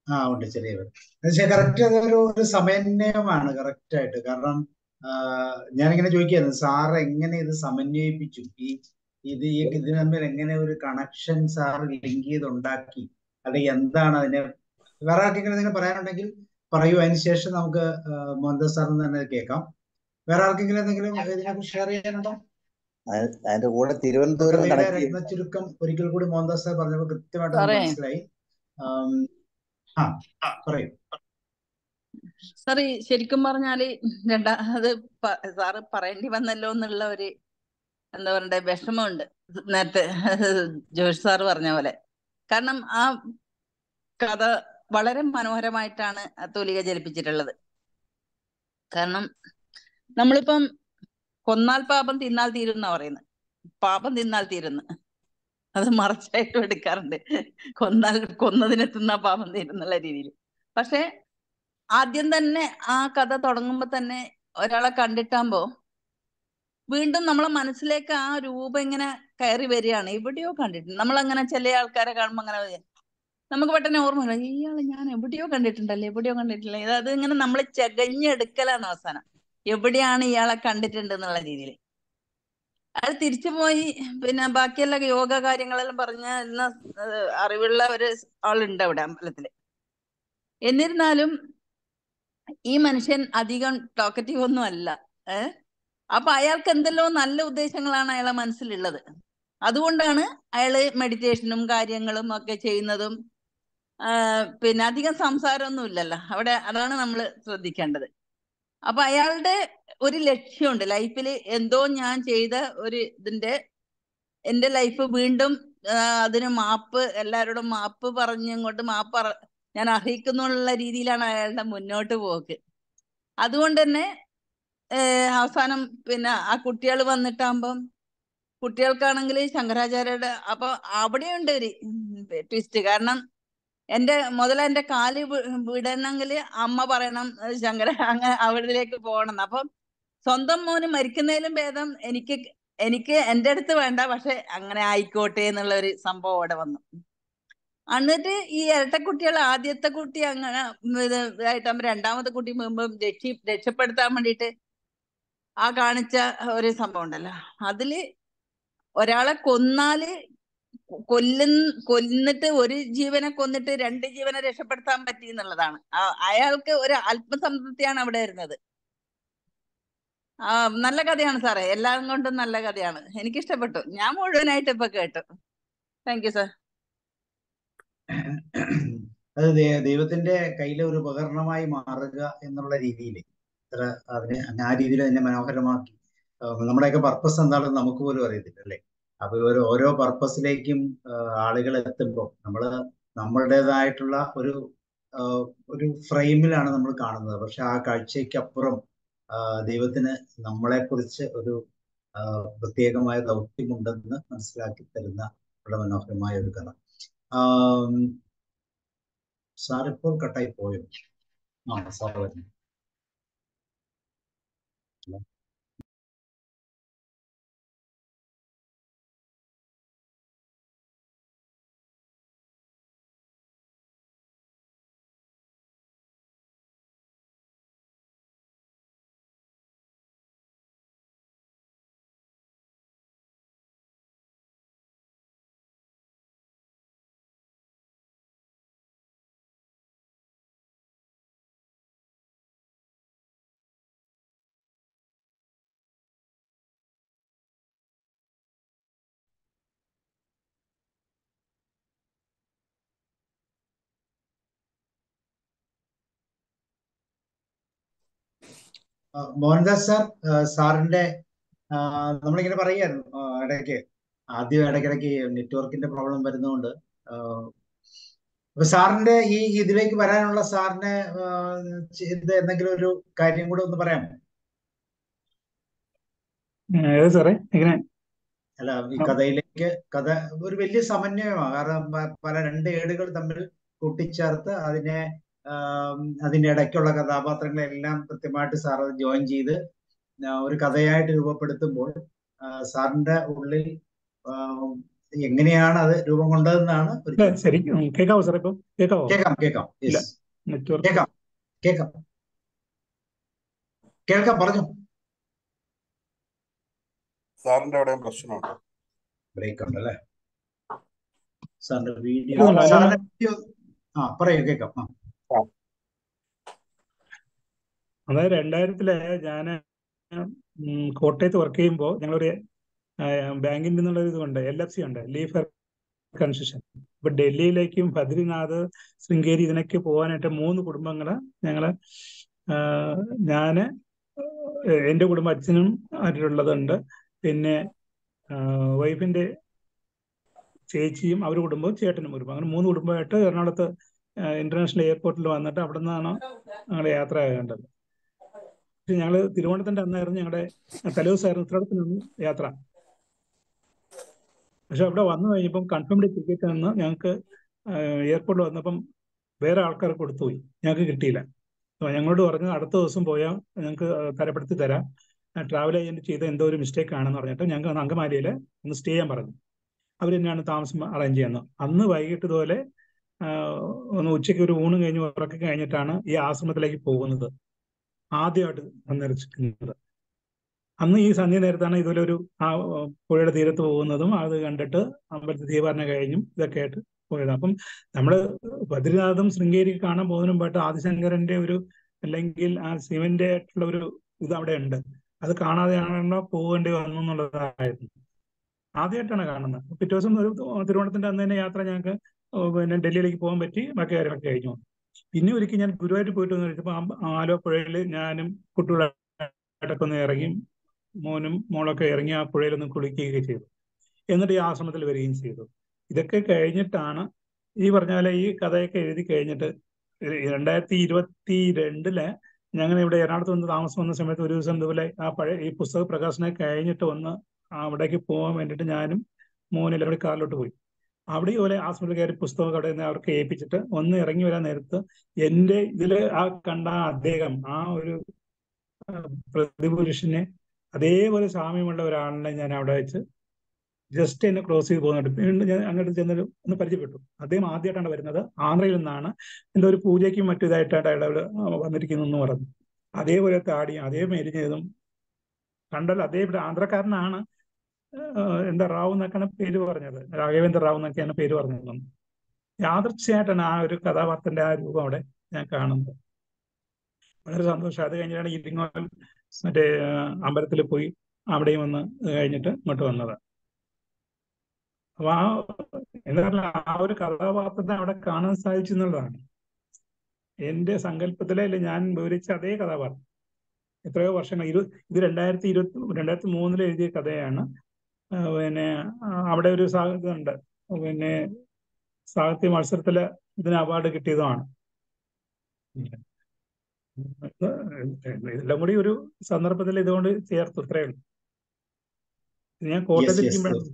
S1: ആ ഉണ്ട് ചെറിയ പേര്. കറക്റ്റ് അതൊരു ഒരു സമന്വയമാണ് കറക്റ്റ് ആയിട്ട്. കാരണം ഞാനിങ്ങനെ ചോദിക്കായിരുന്നു സാർ എങ്ങനെ ഇത് സമന്വയിപ്പിച്ചു, ഈ ഇത് ഈ ഇതിന് തമ്മിൽ എങ്ങനെ ഒരു കണക്ഷൻ സാർ ലിങ്ക് ചെയ്ത് ഉണ്ടാക്കി, അല്ലെങ്കിൽ എന്താണ് അതിനെ വേറെ ആർക്കെങ്കിലും എന്തെങ്കിലും പറയാനുണ്ടെങ്കിൽ പറയൂ. അതിന് ശേഷം നമുക്ക് മോഹൻദാസ് സാറിന് തന്നെ കേൾക്കാം. വേറെ ആർക്കെങ്കിലും എന്തെങ്കിലും ഇതിനെക്കുറിച്ച് ഷെയർ ചെയ്യാനുണ്ടോ?
S7: അതിന്റെ കൂടെ തിരുവനന്തപുരം
S1: കഥയുടെ രത്ന ചുരുക്കം ഒരിക്കൽ കൂടി മോഹൻദാസ് സാർ പറഞ്ഞപ്പോൾ കൃത്യമായിട്ട് നമുക്ക് മനസ്സിലായി. ആ പറയൂ
S4: സാർ. ശരിക്കും പറഞ്ഞാല് രണ്ടാ അത് സാറ് പറയേണ്ടി വന്നല്ലോ എന്നുള്ള ഒരു എന്താ പറയണ്ടേ വിഷമമുണ്ട് നേരത്തെ ജോഷ് സാറ് പറഞ്ഞ പോലെ. കാരണം ആ കഥ വളരെ മനോഹരമായിട്ടാണ് തൂലിക ജലിപ്പിച്ചിട്ടുള്ളത്. കാരണം നമ്മളിപ്പം കൊന്നാൽ പാപം തിന്നാൽ തീരും എന്നാ പറയുന്നത്. പാപം തിന്നാൽ തീരുന്നു, അത് മറച്ചായിട്ടും എടുക്കാറുണ്ട്. കൊന്നാൽ കൊന്നതിനെ തിന്നാ പാപം തീരും എന്നുള്ള രീതിയിൽ. പക്ഷെ ആദ്യം തന്നെ ആ കഥ തുടങ്ങുമ്പോ തന്നെ ഒരാളെ കണ്ടിട്ടാകുമ്പോ വീണ്ടും നമ്മളെ മനസ്സിലേക്ക് ആ രൂപം ഇങ്ങനെ കയറി വരികയാണ്. എവിടെയോ കണ്ടിട്ടുണ്ട് നമ്മളങ്ങനെ ചില ആൾക്കാരെ കാണുമ്പോൾ അങ്ങനെ നമുക്ക് പെട്ടെന്ന് ഓർമ്മ വരും, ഇയാള് ഞാൻ എവിടെയോ കണ്ടിട്ടുണ്ടല്ലേ, എവിടെയോ കണ്ടിട്ടില്ല. അത് ഇങ്ങനെ നമ്മൾ ചകഞ്ഞെടുക്കലാണ് അവസാനം, എവിടെയാണ് ഇയാളെ കണ്ടിട്ടുണ്ട് എന്നുള്ള രീതിയിൽ. അത് തിരിച്ചു പോയി പിന്നെ ബാക്കിയെല്ലാം യോഗ കാര്യങ്ങളെല്ലാം പറഞ്ഞ ഇന്ന അറിവുള്ള ഒരു ആളുണ്ട് അവിടെ അമ്പലത്തില്. എന്നിരുന്നാലും ഈ മനുഷ്യൻ അധികം ടോക്കറ്റീവ് ഒന്നും അല്ല. ഏഹ് അപ്പൊ അയാൾക്ക് എന്തെല്ലോ നല്ല ഉദ്ദേശങ്ങളാണ് അയാളെ മനസ്സിലുള്ളത്. അതുകൊണ്ടാണ് അയാള് മെഡിറ്റേഷനും കാര്യങ്ങളും ഒക്കെ ചെയ്യുന്നതും. പിന്നെ അധികം സംസാരമൊന്നും ഇല്ലല്ലോ അവിടെ, അതാണ് നമ്മൾ ശ്രദ്ധിക്കേണ്ടത്. അപ്പൊ അയാളുടെ ഒരു ലക്ഷ്യമുണ്ട് ലൈഫിൽ. എന്തോ ഞാൻ ചെയ്ത ഒരു ഇതിന്റെ എന്റെ ലൈഫ് വീണ്ടും അതിന് മാപ്പ്, എല്ലാവരോടും മാപ്പ് പറഞ്ഞിങ്ങോട്ട് മാപ്പ് ഞാൻ അർഹിക്കുന്നുള്ള രീതിയിലാണ് അയാളുടെ മുന്നോട്ട് പോക്ക്. അതുകൊണ്ട് തന്നെ അവസാനം പിന്നെ ആ കുട്ടികൾ വന്നിട്ടാകുമ്പം കുട്ടികൾക്കാണെങ്കിൽ ശങ്കരാചാര്യയുടെ അപ്പൊ അവിടെയുണ്ട് ഒരു ട്വിസ്റ്റ്. കാരണം എന്റെ മുതല എന്റെ കാല് വിടണമെങ്കിൽ അമ്മ പറയണം ശങ്കര അങ്ങനെ അവിടേക്ക് പോകണം. അപ്പം സ്വന്തം മോന് മരിക്കുന്നതിലും ഭേദം എനിക്ക് എനിക്ക് എൻ്റെ അടുത്ത് വേണ്ട, പക്ഷെ അങ്ങനെ ആയിക്കോട്ടെ എന്നുള്ള ഒരു സംഭവം അവിടെ വന്നു. എന്നിട്ട് ഈ ഇരട്ടക്കുട്ടികൾ ആദ്യത്തെ കുട്ടി അങ്ങനെ ഇതായിട്ടാകുമ്പോ രണ്ടാമത്തെ കുട്ടി മുമ്പ് രക്ഷി രക്ഷപ്പെടുത്താൻ വേണ്ടിയിട്ട് ആ കാണിച്ച ഒരു സംഭവം ഉണ്ടല്ലോ, അതില് ഒരാളെ കൊന്നാല് കൊല്ല കൊന്നിട്ട് ഒരു ജീവനെ കൊന്നിട്ട് രണ്ട് ജീവനെ രക്ഷപ്പെടുത്താൻ പറ്റി എന്നുള്ളതാണ്. അയാൾക്ക് ഒരു അല്പസംതൃപ്തിയാണ് അവിടെ വരുന്നത്. ആ നല്ല കഥയാണ് സാറേ, എല്ലാം കൊണ്ടും നല്ല കഥയാണ്, എനിക്കിഷ്ടപ്പെട്ടു. ഞാൻ മുഴുവനായിട്ട് ഇപ്പൊ കേട്ടു. Thank you sir.
S1: അത് ദൈവത്തിന്റെ കയ്യിലെ ഒരു ഉപകരണമായി മാറുക എന്നുള്ള രീതിയിൽ ഇത്ര അതിനെ ആ രീതിയിൽ തന്നെ മനോഹരമാക്കി. നമ്മുടെയൊക്കെ പർപ്പസ് എന്താണെന്ന് നമുക്ക് പോലും അറിയത്തില്ല അല്ലേ. അപ്പൊ ഒരു ഓരോ പർപ്പസിലേക്കും ആളുകൾ എത്തുമ്പോൾ നമ്മൾ നമ്മളുടേതായിട്ടുള്ള ഒരു ഒരു ഫ്രെയിമിലാണ് നമ്മൾ കാണുന്നത്. പക്ഷെ ആ കാഴ്ചയ്ക്കപ്പുറം ദൈവത്തിന് നമ്മളെക്കുറിച്ച് ഒരു പ്രത്യേകമായ ദൗത്യമുണ്ടെന്ന് മനസ്സിലാക്കി തരുന്ന വളരെ മനോഹരമായ ഒരു കഥ. സാർ ഇപ്പോൾ കട്ടായി പോയോ? ആ സാർ വരുന്നു. മോഹൻദാസ് സാർ, സാറിന്റെ നമ്മളിങ്ങനെ പറയായിരുന്നു ഇടയ്ക്ക് ആദ്യം ഇടയ്ക്കിടയ്ക്ക് നെറ്റ്വർക്കിന്റെ പ്രോബ്ലം വരുന്നതുകൊണ്ട് അപ്പൊ സാറിന്റെ ഈ ഇതിലേക്ക് വരാനുള്ള സാറിന് ഇത് എന്തെങ്കിലും ഒരു കാര്യം കൂടെ ഒന്ന് പറയാമോ?
S2: സാറേ എങ്ങനെ
S1: അല്ല ഈ കഥയിലേക്ക് കഥ ഒരു വലിയ സമന്വയമാണ്. കാരണം പല രണ്ട് ഏടുകൾ തമ്മിൽ കൂട്ടിച്ചേർത്ത് അതിനെ അതിന്റെ ഇടയ്ക്കുള്ള കഥാപാത്രങ്ങളെല്ലാം കൃത്യമായിട്ട് സാർ ജോയിൻ ചെയ്ത് ഒരു കഥയായിട്ട് രൂപപ്പെടുത്തുമ്പോൾ സാറിന്റെ ഉള്ളിൽ എങ്ങനെയാണ് അത് രൂപം കൊണ്ടതെന്നാണ് ഒരു
S2: അല്ല
S1: ചോദ്യം.
S2: ശരിക്കും കേൾക്കാവോ സാർ? ഇപ്പം കേൾക്കാവോ?
S1: കേൾക്കാം കേൾക്കാം
S2: ഇല്ല,
S1: യെസ്
S2: നെറ്റ്വർക്ക്.
S1: കേൾക്കാം കേൾക്കാം കേൾക്കാം പറഞ്ഞു.
S3: സാറിന്റെ അവിടെയും പ്രശ്നമുണ്ട്.
S1: ബ്രേക്ക് ഉണ്ട് അല്ലേ സാറിന്റെ വീഡിയോ?
S2: കേൾക്കുന്നുണ്ടോ? അല്ല,
S1: സാറിന്റെ വീഡിയോ ആ പറയൂ, കേൾക്കാം. ആ
S3: ആ,
S2: അതായത് രണ്ടായിരത്തില് ഞാൻ കോട്ടയത്ത് വർക്ക് ചെയ്യുമ്പോൾ ഞങ്ങളൊരു ബാങ്കിൽ നിന്നുള്ള ഇതുണ്ട്, എൽ എഫ് സി ഉണ്ട്, ലീഫ് കൺസ്ട്രക്ഷൻ. ഇപ്പൊ ഡൽഹിയിലേക്കും ബദ്രിനാഥ്, ശൃംഗേരി ഇതിനൊക്കെ പോകാനായിട്ട് മൂന്ന് കുടുംബങ്ങള് ഞങ്ങള് ആഹ് ഞാന് ഏഹ് എന്റെ കുടുംബം അച്ഛനും ആയിട്ടുള്ളതുണ്ട്, പിന്നെ വൈഫിന്റെ ചേച്ചിയും അവരുടെ കുടുംബവും ചേട്ടനും കുടുംബം, അങ്ങനെ മൂന്ന് കുടുംബമായിട്ട് എറണാകുളത്ത് ഇന്റർനാഷണൽ എയർപോർട്ടിൽ വന്നിട്ട് അവിടെ നിന്നാണ് ഞങ്ങളുടെ യാത്ര ആകേണ്ടത്. പക്ഷെ ഞങ്ങള് തിരുവനന്തപുരത്തിന്റെ അന്നായിരുന്നു ഞങ്ങളുടെ തലേദിവസമായിരുന്നു ഉത്രാടത്തിനാണ് യാത്ര. പക്ഷെ അവിടെ വന്നു കഴിഞ്ഞപ്പം കൺഫേംഡ് ടിക്കറ്റ് നിന്ന് ഞങ്ങൾക്ക് എയർപോർട്ടിൽ വന്നപ്പം വേറെ ആൾക്കാർക്ക് കൊടുത്തുപോയി, ഞങ്ങൾക്ക് കിട്ടിയില്ല. അപ്പോൾ ഞങ്ങളോട് പറഞ്ഞു അടുത്ത ദിവസം പോയാൽ ഞങ്ങൾക്ക് തരപ്പെടുത്തി തരാം, ട്രാവൽ ഏജന്റ് ചെയ്ത എന്തോ ഒരു മിസ്റ്റേക്ക് ആണെന്ന് പറഞ്ഞിട്ട് ഞങ്ങൾക്ക് അന്ന് അങ്കമാലിയിൽ ഒന്ന് സ്റ്റേ ചെയ്യാൻ പറഞ്ഞു. അവർ തന്നെയാണ് താമസം അറേഞ്ച് ചെയ്യുന്നത്. അന്ന് വൈകിട്ട് ഇതുപോലെ ഒന്ന് ഉച്ചയ്ക്ക് ഒരു ഊണും കഴിഞ്ഞ് ഉറക്കം കഴിഞ്ഞിട്ടാണ് ഈ ആശ്രമത്തിലേക്ക് പോകുന്നത്, ആദ്യമായിട്ട് സന്ദർശിക്കുന്നത്. അന്ന് ഈ സന്ധ്യ നേരത്താണ് ഇതുപോലെ ഒരു ആ പുഴയുടെ തീരത്ത് പോകുന്നതും അത് കണ്ടിട്ട് അമ്പലത്തിൽ ദീപാരണ കഴിഞ്ഞും ഇതൊക്കെ ആയിട്ട് പോയത്. അപ്പം നമ്മള് ബദ്രിനാഥും ശൃംഗേരി കാണാൻ പോകുന്നതിന് മുമ്പായിട്ട് ആദിശങ്കരന്റെ ഒരു അല്ലെങ്കിൽ ആ ശിവന്റെ ആയിട്ടുള്ള ഒരു ഇത് അവിടെ ഉണ്ട്, അത് കാണാതെയാണല്ലോ പോകേണ്ടി വന്നു എന്നുള്ളതായിരുന്നു. ആദ്യമായിട്ടാണ് കാണുന്നത്. പിറ്റേ ദിവസം ഒരു തിരുവോണത്തിന്റെ അന്ന് തന്നെ യാത്ര ഞങ്ങൾക്ക് പിന്നെ ഡൽഹിയിലേക്ക് പോകാൻ പറ്റി, ബാക്കി കാര്യങ്ങളൊക്കെ കഴിഞ്ഞു. പിന്നെ ഒരിക്കൽ ഞാൻ ഗുരുവായൂർ പോയിട്ട് വന്നു കഴിച്ചപ്പോൾ ആലപ്പുഴയിൽ ഞാനും കുട്ടികളായിട്ടൊക്കെ ഒന്ന് ഇറങ്ങി, മോനും മോളൊക്കെ ഇറങ്ങി ആ പുഴയിലൊന്ന് കുളിക്കുകയൊക്കെ ചെയ്തു. എന്നിട്ട് ഈ ആശ്രമത്തിൽ വരികയും ചെയ്തു. ഇതൊക്കെ കഴിഞ്ഞിട്ടാണ് ഈ പറഞ്ഞ പോലെ ഈ കഥയൊക്കെ എഴുതി കഴിഞ്ഞിട്ട് രണ്ടായിരത്തി ഇരുപത്തി രണ്ടില് ഞങ്ങൾ ഇവിടെ എറണാകുളത്ത് വന്ന് താമസം വന്ന സമയത്ത് ഒരു ദിവസം ഇതുപോലെ ആ പഴയ ഈ പുസ്തക പ്രകാശനം കഴിഞ്ഞിട്ട് വന്ന് അവിടേക്ക് പോകാൻ വേണ്ടിയിട്ട് ഞാനും മോനും അവിടെ കാറിലോട്ട് പോയി. അവിടെ ഇതുപോലെ ആശ്രമത്തിൽ കയറി പുസ്തകം അവിടെ നിന്ന് അവർക്ക് ഏൽപ്പിച്ചിട്ട് ഒന്ന് ഇറങ്ങി വരാൻ നേരത്ത് എൻ്റെ ഇതില് ആ കണ്ട അദ്ദേഹം ആ ഒരു പ്രതിപുരുഷനെ അതേപോലെ സാമ്യമുള്ള ഒരാളിനെ ഞാൻ അവിടെ വെച്ച് ജസ്റ്റ് എന്നെ ക്രോസ് ചെയ്ത് പോകുന്നുണ്ട്. വീണ്ടും ഞാൻ അങ്ങോട്ട് ചെന്നൊരു ഒന്ന് പരിചയപ്പെട്ടു. അദ്ദേഹം ആദ്യമായിട്ടാണ് വരുന്നത്, ആന്ധ്രയിൽ നിന്നാണ്, എന്തോ ഒരു പൂജയ്ക്കും മറ്റു ഇതായിട്ടാണ് അയാൾ വന്നിരിക്കുന്നു എന്ന് പറഞ്ഞു. അതേപോലെ താടിയും അതേ മെലിഞ്ഞതും കണ്ടല്ലോ, അതേ ആന്ധ്രക്കാരനാണ്. എന്താ റാവു എന്നൊക്കെയാണ് പേര് പറഞ്ഞത്, രാഘവേന്ദ്ര റാവു എന്നൊക്കെയാണ് പേര് പറഞ്ഞത്. യാദൃച്ഛയായിട്ടാണ് ആ ഒരു കഥാപാത്രത്തിന്റെ ആ രൂപം അവിടെ ഞാൻ കാണുന്നത്. വളരെ സന്തോഷം. അത് കഴിഞ്ഞാണ് ഇരിങ്ങോൽ മറ്റേ അമ്പലത്തിൽ പോയി അവിടെയും വന്ന് കഴിഞ്ഞിട്ട് ഇങ്ങോട്ട് വന്നത്. അപ്പൊ ആ എന്താ പറയുക, ആ ഒരു കഥാപാത്രത്തെ അവിടെ കാണാൻ സാധിച്ചു എന്നുള്ളതാണ് എന്റെ സങ്കല്പത്തിലെ ഞാൻ വിവരിച്ച അതേ കഥാപാത്രം. എത്രയോ വർഷങ്ങൾ ഇരു ഇത് രണ്ടായിരത്തി ഇരുപത്തി രണ്ടായിരത്തി മൂന്നിൽ എഴുതിയ കഥയാണ്. പിന്നെ അവിടെ ഒരു സാഹിത്യമുണ്ട്, പിന്നെ സാഹിത്യ മത്സരത്തില് ഇതിന് അവാർഡ് കിട്ടിയതുമാണ്. ഇതെല്ലാം കൂടി ഒരു സന്ദർഭത്തിൽ ഇതുകൊണ്ട് ചേർത്തു, ഇത്രയേ ഉള്ളൂ. ഞാൻ കോട്ടയത്തിരിക്കുമ്പോഴാണ്.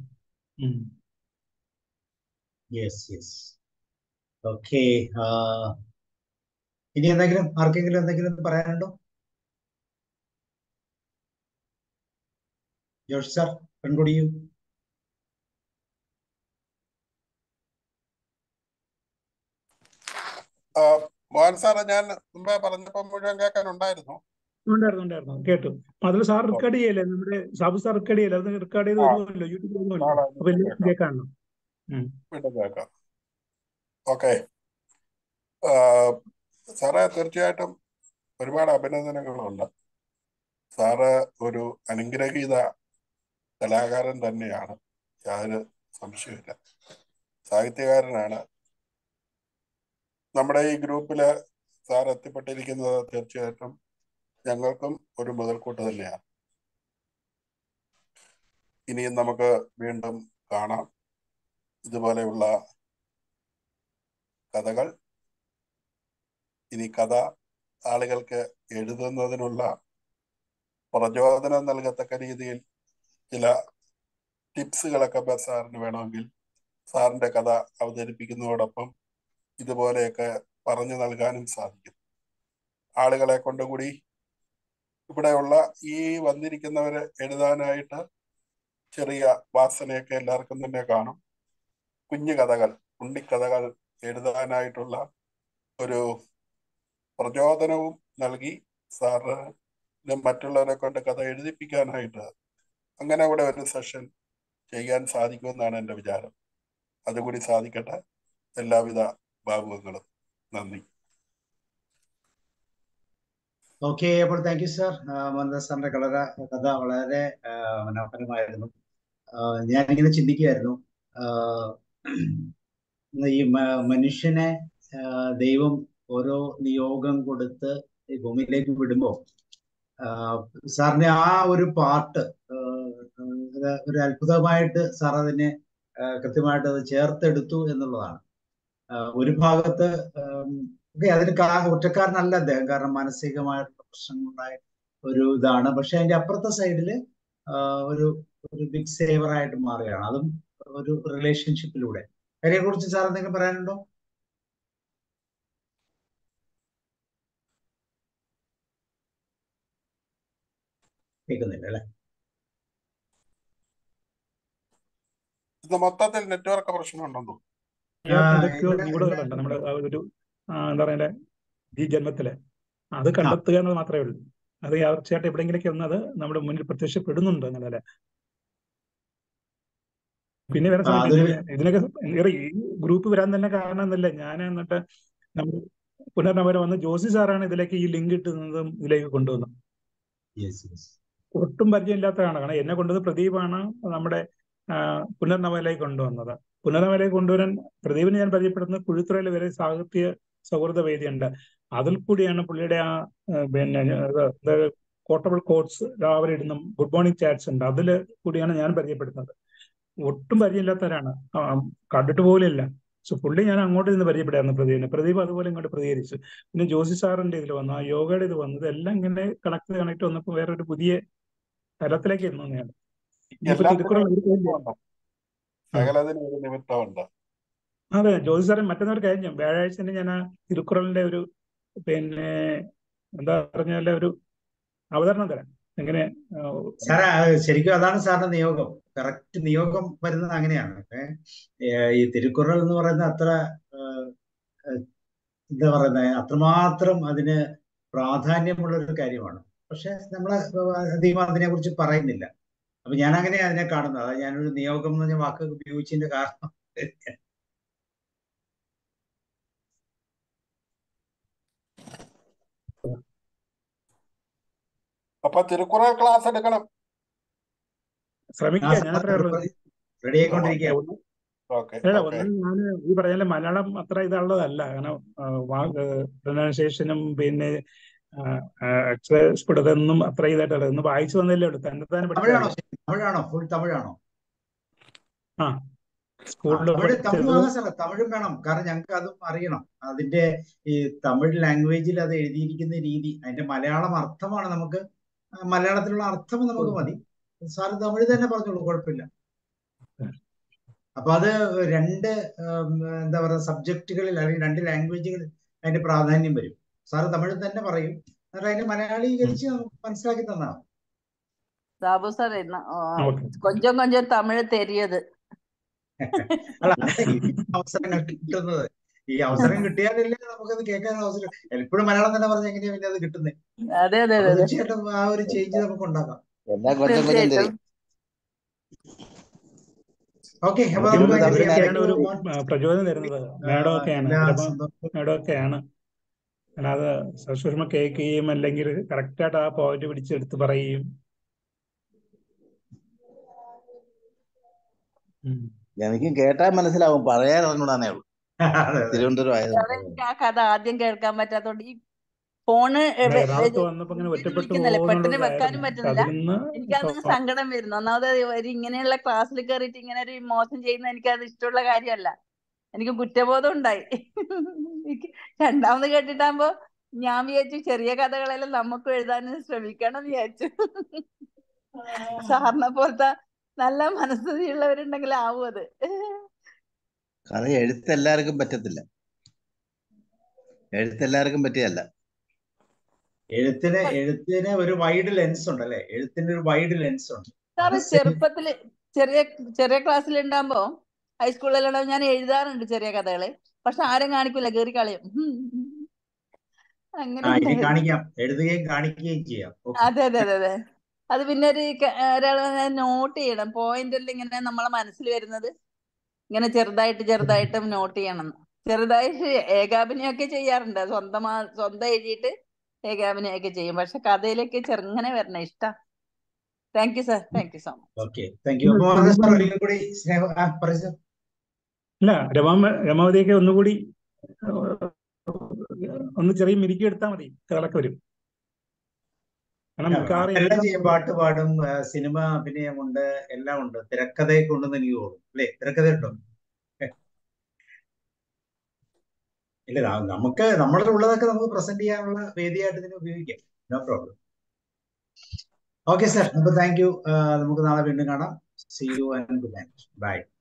S1: Yes yes okay. ഇനി എന്തെങ്കിലും ആർക്കെങ്കിലും എന്തെങ്കിലും പറയാനുണ്ടോ? Josh sir, conclude.
S3: മോഹൻ സാറെ ഞാൻ മുമ്പേ പറഞ്ഞപ്പോ മുഴുവൻ കേൾക്കാനുണ്ടായിരുന്നു.
S2: ഉണ്ടായിരുന്നു ഉണ്ടായിരുന്നു കേട്ടു. അതിൽ സാർ റെക്കോർഡ് ചെയ്യല്ലേ, നമ്മുടെ സാബു സാർ റെക്കോർഡ് ചെയ്യല്ലേ, അത് റെക്കോർഡ് ചെയ്ത് വരുമല്ലോ, യൂട്യൂബിൽ വരുമല്ലോ. അപ്പൊ എല്ലാവർക്കും കേൾക്കാമല്ലോ.
S3: വീണ്ടും കേൾക്കാം. ഓക്കെ സാറേ, തീർച്ചയായിട്ടും ഒരുപാട് അഭിനന്ദനങ്ങളുണ്ട്. സാറ് ഒരു അനുഗ്രഹീത കലാകാരൻ തന്നെയാണ്, യാതൊരു സംശയമില്ല. സാഹിത്യകാരനാണ്. നമ്മുടെ ഈ ഗ്രൂപ്പില് സാർ എത്തിപ്പെട്ടിരിക്കുന്നത് തീർച്ചയായിട്ടും ഞങ്ങൾക്കും ഒരു മുതൽക്കൂട്ട് തന്നെയാണ്. ഇനിയും നമുക്ക് വീണ്ടും കാണാം. ഇതുപോലെയുള്ള കഥകൾ, ഇനി കഥ ആളുകൾക്ക് എഴുതുന്നതിനുള്ള പ്രചോദനം നൽകത്തക്ക രീതിയിൽ ചില ടിപ്സുകളൊക്കെ സാറിന് വേണമെങ്കിൽ സാറിന്റെ കഥ അവതരിപ്പിക്കുന്നതോടൊപ്പം ഇതുപോലെയൊക്കെ പറഞ്ഞു നൽകാനും സാധിക്കും. ആളുകളെ കൊണ്ടുകൂടി ഇവിടെയുള്ള ഈ വന്നിരിക്കുന്നവരെ എഴുതാനായിട്ട് ചെറിയ വാസനയൊക്കെ എല്ലാവർക്കും തന്നെ കാണും. കുഞ്ഞു കഥകൾ, ഉണ്ണിക്കഥകൾ എഴുതാനായിട്ടുള്ള ഒരു പ്രചോദനവും നൽകി സാറ് മറ്റുള്ളവരെ കൊണ്ട് കഥ എഴുതിപ്പിക്കാനായിട്ട് അങ്ങനെ കൂടെ ഒരു സെഷൻ ചെയ്യാൻ സാധിക്കുമെന്നാണ് എൻ്റെ വിചാരം. അതുകൂടി സാധിക്കട്ടെ. എല്ലാവിധ ഭാവുകങ്ങളും. നന്ദി.
S1: ഓക്കെ, അപ്പോൾ താങ്ക് യു സാർ. മോഹൻദാസ് സാറിന്റെ കളര കഥ വളരെ മനോഹരമായിരുന്നു. ഞാനിങ്ങനെ ചിന്തിക്കുകയായിരുന്നു, ഈ മനുഷ്യനെ ദൈവം ഓരോ നിയോഗം കൊടുത്ത് ഈ ഭൂമിയിലേക്ക് വിടുമ്പോൾ സാറിന്റെ ആ ഒരു പാട്ട് ഒരു അത്ഭുതമായിട്ട് സാർ അതിനെ കൃത്യമായിട്ട് അത് ചേർത്തെടുത്തു എന്നുള്ളതാണ്. ഒരു ഭാഗത്ത് അതിന് കുറ്റക്കാരനല്ല അദ്ദേഹം, കാരണം മാനസികമായിട്ടുള്ള പ്രശ്നങ്ങളുണ്ടായ ഒരു ഇതാണ്. പക്ഷെ അതിന്റെ അപ്പുറത്തെ സൈഡില് ഒരു ഒരു ബിഗ് സേവർ ആയിട്ട് മാറുകയാണ്, അതും ഒരു റിലേഷൻഷിപ്പിലൂടെ. അതിനെ കുറിച്ച് സാർ എന്തെങ്കിലും പറയാനുണ്ടോ? കേൾക്കുന്നില്ല അല്ലെ?
S3: ഇത് മൊത്തത്തിൽ നെറ്റ്വർക്ക് പ്രശ്നമുണ്ടെന്നോ?
S2: നിഗൂഢതകളുണ്ട് നമ്മുടെ ഒരു എന്താ പറയുക ഈ ജന്മത്തില്. അത് കണ്ടെത്തുക എന്നത് മാത്രമേ ഉള്ളൂ. അത് തീർച്ചയായിട്ടും എവിടെയെങ്കിലൊക്കെ ഒന്നത് നമ്മുടെ മുന്നിൽ പ്രത്യക്ഷപ്പെടുന്നുണ്ട് എന്നല്ലേ. പിന്നെ വേറെ ഇതിനൊക്കെ ഈ ഗ്രൂപ്പ് വരാൻ തന്നെ കാരണം എന്നല്ല, ഞാൻ എന്നിട്ട് നമ്മൾ പുനർനവരം വന്ന് ജോസി സാറാണ് ഇതിലേക്ക് ഈ ലിങ്ക് ഇട്ടുന്നതും ഇതിലേക്ക് കൊണ്ടുവന്നത്. ഒട്ടും പരിചയമില്ലാത്തതാണ്. കാരണം എന്നെ കൊണ്ടത് പ്രദീപാണ് നമ്മുടെ പുനർനവയിലേക്ക് കൊണ്ടുവന്നത്. പുനർനവയിലേക്ക് കൊണ്ടുവരാൻ പ്രദീപിനെ ഞാൻ പരിചയപ്പെടുന്നത് കുഴിത്തുറയിൽ വരെ സാഹിത്യ സൗഹൃദ വേദിയുണ്ട്. അതിൽ കൂടിയാണ് പുള്ളിയുടെ ആ പിന്നെ കോട്ടബിൾ കോട്ട്സ് രാവിലെ ഇടുന്ന ഗുഡ് മോർണിംഗ് ചാറ്റ്സ് ഉണ്ട്, അതിൽ കൂടിയാണ് ഞാൻ പരിചയപ്പെടുന്നത്. ഒട്ടും പരിചയമില്ലാത്തവരാണ്, കണ്ടിട്ട് പോലില്ല. സോ പുള്ളി ഞാൻ അങ്ങോട്ട് നിന്ന് പരിചയപ്പെടായിരുന്നു പ്രദീപിനെ. പ്രദീപ് അതുപോലെ ഇങ്ങോട്ട് പ്രതികരിച്ചു. പിന്നെ ജോസി സാറിന്റെ ഇതിൽ വന്നു, ആ യോഗയുടെ ഇത് വന്നത് എല്ലാം ഇങ്ങനെ കണക്ട് കണക്ട് വന്നപ്പോൾ വേറൊരു പുതിയ തലത്തിലേക്ക് എന്നുകയാണ്. അതെ, ജോസി സാറേ മറ്റന്നൊരു കഴിഞ്ഞു വ്യാഴാഴ്ച തന്നെ ഞാൻ ആ തിരുക്കുറളിന്റെ ഒരു പിന്നെ എന്താ പറഞ്ഞാൽ ഒരു അവതരണം തരാം. എങ്ങനെ
S1: സാറേ, ശരിക്കും അതാണ് സാറിന്റെ നിയോഗം. കറക്റ്റ് നിയോഗം വരുന്നത് അങ്ങനെയാണ്. ഈ തിരുക്കുറൾ എന്ന് പറയുന്നത് അത്ര എന്താ പറയുന്നത്, അത്രമാത്രം അതിന് പ്രാധാന്യമുള്ള ഒരു കാര്യമാണ്. പക്ഷെ നമ്മള് അധികം അതിനെ കുറിച്ച് പറയുന്നില്ല. അപ്പൊ ഞാൻ അങ്ങനെ അതിനെ കാണുന്നത്. അതായത് ഞാനൊരു നിയോഗം എന്ന് പറഞ്ഞ വാക്ക് ഉപയോഗിച്ചതിന്റെ കാരണം
S3: അപ്പൊ തിരുക്കുറൾ ക്ലാസ് എടുക്കണം,
S2: ശ്രമിക്കാം. ഞാൻ
S1: റെഡി ആയിക്കൊണ്ടിരിക്കുകയാണ്.
S2: ഒന്നും ഞാൻ ഈ പറഞ്ഞാൽ മലയാളം അത്ര ഇതുള്ളതല്ല. കാരണം പ്രൊനൗൺസിയേഷനും പിന്നെ സ്ഫുടതൊന്നും അത്ര ഇതായിട്ടല്ല. ഒന്ന് വായിച്ചു വന്നല്ലേ ഉള്ളൂ. തന്നെ തന്നെ
S1: തമിഴാണോ? ഫുൾ തമിഴാണോ?
S2: ആ
S1: തമിഴ് തമിഴ് തമിഴും വേണം, കാരണം ഞങ്ങൾക്ക് അതും അറിയണം. അതിന്റെ ഈ തമിഴ് ലാംഗ്വേജിൽ അത് എഴുതിയിരിക്കുന്ന രീതി, അതിന്റെ മലയാളം അർത്ഥമാണ് നമുക്ക്, മലയാളത്തിലുള്ള അർത്ഥം നമുക്ക് മതി. സാറ് തമിഴ് തന്നെ പറഞ്ഞോളൂ, കുഴപ്പമില്ല. അപ്പൊ അത് രണ്ട് എന്താ പറയുക സബ്ജക്റ്റുകളിൽ അല്ലെങ്കിൽ രണ്ട് ലാംഗ്വേജുകളിൽ അതിന്റെ പ്രാധാന്യം വരും. സാറ് തമിഴ് തന്നെ പറയും, എന്നിട്ട് അതിന്റെ മലയാളീകരിച്ച് നമുക്ക് മനസ്സിലാക്കി തന്നാണ്.
S4: സാബു സാറേ, കൊഞ്ചം കൊഞ്ചം തമിഴ് തെരിയത്.
S1: അല്ല, അവസരങ്ങൾ കിട്ടുന്നത്, ഈ അവസരം കിട്ടിയാലല്ലേ നമുക്കത് കേൾക്കാൻ അവസരം. എപ്പോഴും മലയാളം തന്നെ പറഞ്ഞ എങ്ങനെയാ പിന്നെ അത് കിട്ടുന്നത്?
S4: അതെ അതെ അതെ
S1: തീർച്ചയായിട്ടും ആ ഒരു ചേഞ്ച് നമുക്ക് ഉണ്ടാക്കാം. ഓക്കെ,
S2: ഒരു പ്രചോദനം തരുന്നത് മേഡമൊക്കെയാണ് മേഡമൊക്കെയാണ് അല്ലാതെ സസൂക്ഷ്മ കേൾക്കുകയും അല്ലെങ്കിൽ കറക്റ്റായിട്ട് ആ പോയിന്റ് പിടിച്ചെടുത്ത് പറയുകയും.
S7: എനിക്കും കേട്ടാൽ മനസ്സിലാവും, പറയാനേ ഉള്ളൂ. തിരുവനന്തപുരം
S4: എനിക്ക് ആ കഥ ആദ്യം കേൾക്കാൻ പറ്റാത്തോണ്ട് ഈ ഫോണ് പെട്ടെന്ന് വെക്കാനും പറ്റുന്നില്ല. എനിക്കത് സങ്കടം വരുന്നു. ഒന്നാമത് ഒരു ഇങ്ങനെയുള്ള ക്ലാസ്സിൽ കയറിയിട്ട് ഇങ്ങനെ ഒരു മോശം ചെയ്യുന്ന എനിക്കത് ഇഷ്ടമുള്ള കാര്യമല്ല. എനിക്ക് കുറ്റബോധം ഉണ്ടായി. രണ്ടാമത് കേട്ടിട്ടാകുമ്പോ ഞാൻ വിചാരിച്ചു ചെറിയ കഥകളെല്ലാം നമുക്ക് എഴുതാനും ശ്രമിക്കണം എന്ന് വിചാരിച്ചു. സാറിനെ പോലത്തെ നല്ല മനസ്ഥിതിയുള്ളവരുണ്ടെങ്കിൽ ആവും അത്.
S7: അത് എഴുത്തെല്ലാവർക്കും പറ്റത്തില്ല, എഴുത്തെല്ലാവർക്കും പറ്റിയല്ല.
S1: എഴുത്തിന് എഴുത്തിന് ഒരു വൈഡ് ലെൻസ് ഉണ്ട് അല്ലെ? എഴുത്തിന് ഒരു വൈഡ് ലെൻസ് ഉണ്ട്.
S4: സാറ് ചെറുപ്പത്തില് ചെറിയ ചെറിയ ക്ലാസ്സിൽ ഉണ്ടാകുമ്പോ ഹൈസ്കൂളിലുണ്ടാവും ഞാൻ എഴുതാറുണ്ട് ചെറിയ കഥകള്. പക്ഷെ ആരും കാണിക്കൂല, കേറി കളയും. അങ്ങനെ
S1: ആ ഇനി
S4: ഉണ്ടായിരുന്നു.
S1: കാണിക്കാം, എഴുതുകയും കാണിക്കുകയും ചെയ്യാം. ഓക്കെ.
S4: അതെ അതെ അതെ അതെ. അത് പിന്നെ ഒരു ഒരാള് നോട്ട് ചെയ്യണം, പോയിന്റ് എല്ലാം ഇങ്ങനെ നമ്മളെ മനസ്സിൽ വരുന്നത് ഇങ്ങനെ ചെറുതായിട്ട് ചെറുതായിട്ട് നോട്ട് ചെയ്യണം. ചെറുതായിട്ട് ഏകാഭിനയൊക്കെ ചെയ്യാറുണ്ട്, സ്വന്തമാ സ്വന്തം എഴുതിയിട്ട് ഏകാഭിനയൊക്കെ ചെയ്യും. പക്ഷെ കഥയിലേക്ക് ചെറുങ്ങനെ വരണം, ഇഷ്ടാ. Thank you sir, thank you so much.
S1: Okay, thank you. അപ്പൊ സാർ ഒരിക്കൽ കൂടി സ്നേഹം ആ പറയൂ സർ.
S2: അല്ല, രമാ രമാവതിയൊക്കെ ഒന്നുകൂടി ഒന്ന് ചെറിയ മിനുക്കി എടുത്താൽ മതി, കഥകളൊക്കെ വരും. കാരണം മിക്കവാറും
S1: എല്ലാം
S2: എല്ലാം
S1: ചെയ്യും, പാട്ട് പാടും, ആ, സിനിമ അഭിനയമുണ്ട്, എല്ലാം ഉണ്ട്. തിരക്കഥയൊക്കെ ഉണ്ടെന്ന് എനിക്ക് തോന്നുന്നു അല്ലേ? തിരക്കഥ ഉണ്ടോ? ഇല്ല, ന- നമുക്ക് നമ്മളുടെ ഉള്ളതൊക്കെ നമുക്ക് പ്രസന്റ് ചെയ്യാനുള്ള വേദിയായിട്ട് ഇതിനെ ഉപയോഗിക്കാം. No problem. ഓക്കെ സർ, അപ്പൊ താങ്ക് യു. നമുക്ക് നാളെ വീണ്ടും കാണാം. See you and good night. By.